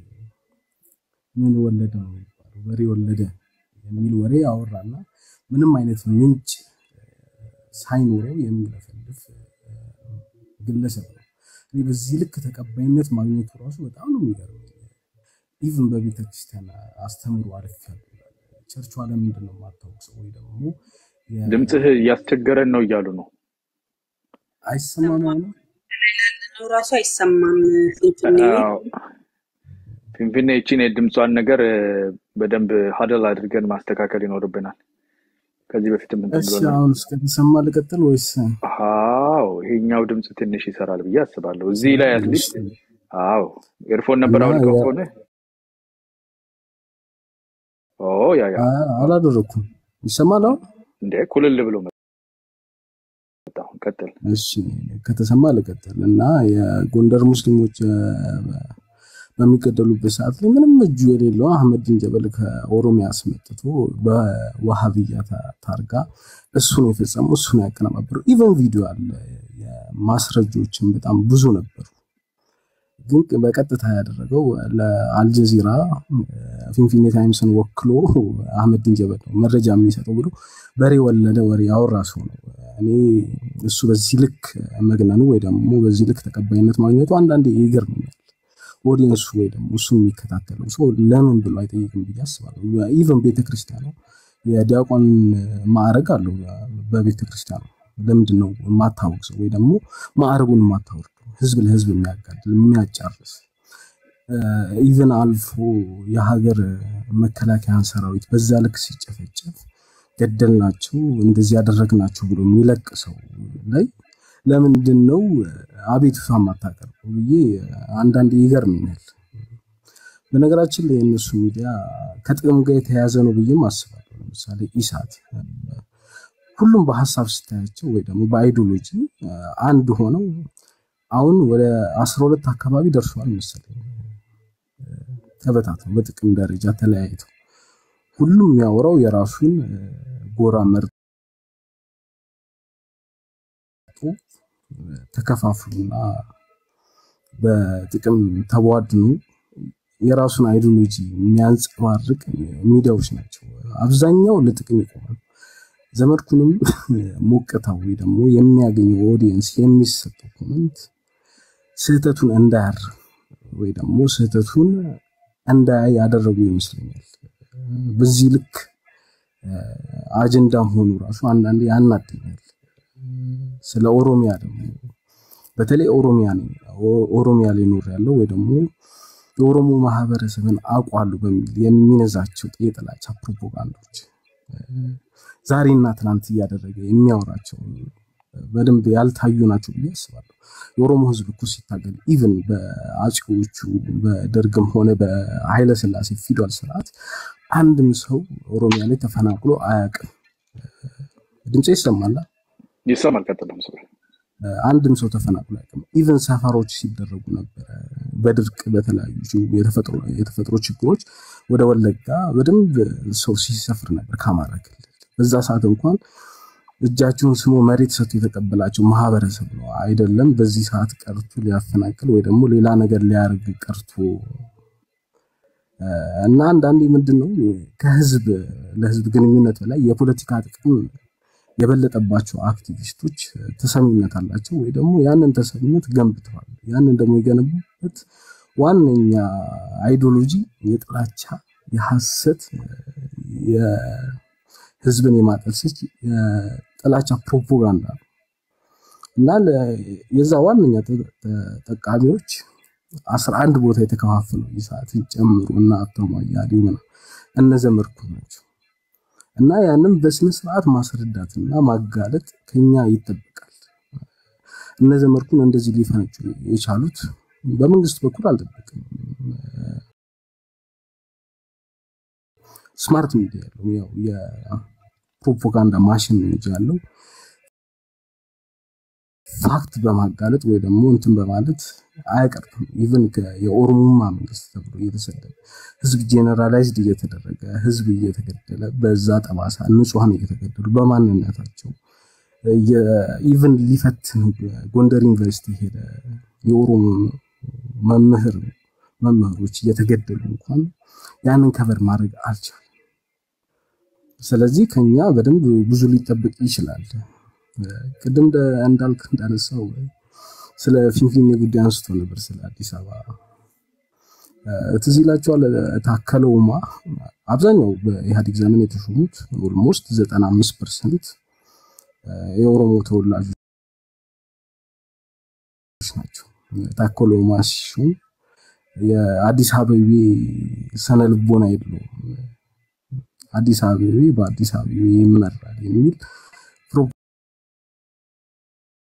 ምን ወለደ ነው የሚባለው ወሬ ወለደ የሚል ወሬ አወራና ምንም አይነት ምንጭ ሳይኖረው የሚለፈልፍ ግለሰብ ነው። እኔ በዚህ ልክ ተቀባይነት ማግኘቱ ራሱ በጣም ነው የሚገርመኝ። ኢቭን በቤተክርስቲያን አስተምሮ አልፈል ቸርቹ ለምንድን ነው የማታውቀው ወይ ደግሞ ድምጽህ እያስቸገረን ነው እያሉ ነው። አይሰማም ነው ራሱ አይሰማም። ፊንፊኔ ፊንፊኔ እቺን የድምጿን ነገር በደንብ ሀደል አድርገን ማስተካከል ይኖርብናል። ከዚህ በፊትም እንትን እሺ አሁን እስከተሰማ ልቀጥል ወይስ? አዎ ይሄኛው ድምጽ ትንሽ ይሰራል ብዬ አስባለሁ። እዚህ ላይ አትሊስት አዎ ኤርፎን ነበር አውልቀው ከሆነ ኦ ያ ያ አላደረኩም። ይሰማል አሁን እንዴ ኩልል ብሎ መጣ። ቀጥል። እሺ ከተሰማ ልቀጥል እና የጎንደር ሙስሊሞች በሚገደሉበት ሰዓት ላይ ምንም እጁ የሌለው አህመዲን ጀበል ከኦሮሚያ አስመጥቶ በዋሃብያ ታርጋ እሱን የፈጸመው እሱን ያቀነባበረው ኢቨን ቪዲዮ አለ። የማስረጃዎችን በጣም ብዙ ነበሩ። ግን በቀጥታ ያደረገው ለአልጀዚራ ፊንፊኔ ታይምስን ወክሎ አህመዲን ጀበል ነው መረጃ የሚሰጠው ብሎ በሬ ወለደ ወሬ ያወራ ሰው ነው። እኔ እሱ በዚህ ልክ መግነኑ ወይ ደግሞ በዚህ ልክ ተቀባይነት ማግኘቱ አንዳንዴ ይገርመኛል። ኦዲየንሱ ወይ ደግሞ እሱ የሚከታተለው ሰው ለምን ብሎ አይጠይቅም ብዬ አስባለሁ። ኢቭን ቤተክርስቲያኑ የዲያቆን ማዕረግ አለው በቤተክርስቲያኑ ለምንድን ነው የማታወቅሰው ወይ ደግሞ ማዕረጉን የማታወርደው? ህዝብ ለህዝብ የሚያጋድል የሚያጫርስ ኢቭን አልፎ የሀገር መከላከያን ሰራዊት በዛ ልክ ሲጨፈጨፍ ገደልናቸው እንደዚህ ያደረግናቸው ብሎ የሚለቅ ሰው ላይ ለምንድን ነው አቤቱታ ማታቀርበው ብዬ አንዳንዴ ይገርመኛል። በነገራችን ላይ እነሱ ሚዲያ ከጥቅም ጋር የተያያዘ ነው ብዬም አስባለሁ። ለምሳሌ ኢሳት ሁሉም በሐሳብ ስታያቸው ወይ ደግሞ በአይዲዮሎጂ አንድ ሆነው አሁን ወደ አስራ ሁለት አካባቢ ደርሷል መሰለኝ ተበታተው በጥቅም ደረጃ ተለያይተው ሁሉም ያወራው የራሱን ጎራ መርጦ ተከፋፍሉና በጥቅም ተቧድኑ የራሱን አይዲዮሎጂ የሚያንጸባርቅ ሚዲያዎች ናቸው። አብዛኛው ለጥቅም ይቆማል። ዘመድኩንም ሞቀታው ወይ ደግሞ የሚያገኘው ኦዲየንስ የሚሰጠው ኮሜንት ስህተቱን እንዳያር ወይ ደግሞ ስህተቱን እንዳያይ ያደረጉ ይመስለኛል። በዚህ ልክ አጀንዳም ሆኖ ራሱ አንዳንዴ ያናደኛል። ስለ ኦሮሚያ ደግሞ በተለይ ኦሮሚያ ነው ኦሮሚያ ላይ ኖር ያለው ወይ ደግሞ የኦሮሞ ማህበረሰብን አቋሉ በሚል የሚነዛቸው የጥላቻ ፕሮፓጋንዳዎች ዛሬና ትናንት እያደረገ የሚያወራቸው በደንብ ያልታዩ ናቸው ብዬ አስባለሁ። የኦሮሞ ህዝብ እኮ ሲታገል ኢቭን በአጼዎቹ በደርግም ሆነ በኃይለ ሥላሴ ፊውዳል ስርዓት አንድም ሰው ኦሮሚያ ላይ ተፈናቅሎ አያውቅም። ድምጽ ይሰማል ይሰማል ቀጥለም ሰው አንድም ሰው ተፈናቅሎ አያውቅም። ኢቭን ሰፈሮች ሲደረጉ ነበር በድርቅ በተለያዩ የተፈጥሮ የተፈጥሮ ችግሮች ወደ ወለጋ በደንብ ሰው ሲሰፍር ነበር ከአማራ ክልል። በዛ ሰዓት እንኳን እጃቸውን ስሞ መሬት ሰጥቶ የተቀበላቸው ማህበረሰብ ነው አይደለም በዚህ ሰዓት ቀርቶ ሊያፈናቅል ወይ ደግሞ ሌላ ነገር ሊያርግ ቀርቶ እና አንዳንዴ ምንድነው ከህዝብ ለህዝብ ግንኙነት በላይ የፖለቲካ ጥቅም የበለጠባቸው አክቲቪስቶች ተሰሚነት አላቸው ወይ ደግሞ ያንን ተሰሚነት ገንብተዋል። ያንን ደግሞ የገነቡበት ዋነኛ አይዲዮሎጂ የጥላቻ የሐሰት የህዝብን የማጠልሰት የጥላቻ ፕሮፓጋንዳ እና የዛ ዋነኛ ተጠቃሚዎች አስራ አንድ ቦታ የተከፋፈሉ ይሳትን ጨምሮ እና አተማያዲው ነው እነዘመርኩ ናቸው። እና ያንን በስነ ስርዓት ማስረዳትና ማጋለጥ ከኛ ይጠበቃል። እነዘመርኩን እንደዚህ ሊፈነጩ የቻሉት በመንግስት በኩል አልተጠበቀም። ስማርት ሚዲያ ነው ያው የፕሮፓጋንዳ ማሽን ነው ያለው ፋክት በማጋለጥ ወይ ደግሞ እንትን በማለት አያቀርም። ኢቭን የኦሮሞማ መንግስት ተብሎ እየተሰደደ ህዝብ ጄነራላይዝድ እየተደረገ ህዝብ እየተገደለ በዛ ጠባሳ ንጹሃን እየተገደሉ በማንነታቸው ኢቭን ሊፈትን ጎንደር ዩኒቨርሲቲ ሄደ የኦሮሞ መምህር መምህሮች እየተገደሉ እንኳን ያንን ከበር ማድረግ አልቻለም። ስለዚህ ከኛ በደንብ ብዙ ሊጠበቅ ይችላል። ቅድም እንዳልክ እንዳነሳው ስለ ፊንፊኔ ጉዳይ አንስቶ ነበር ስለ አዲስ አበባ ትዝ ይላችኋል። ታከለ ኡማ አብዛኛው በኢህአዴግ ዘመን የተሾሙት ኦልሞስት ዘጠና አምስት ፐርሰንት የኦሮሞ ተወላጆች ናቸው። ታከለ ኡማ ሲሾም የአዲስ አበባ ሰነ ልቦና የለውም። አዲስ አበባ በአዲስ አበባ ይመራል የሚል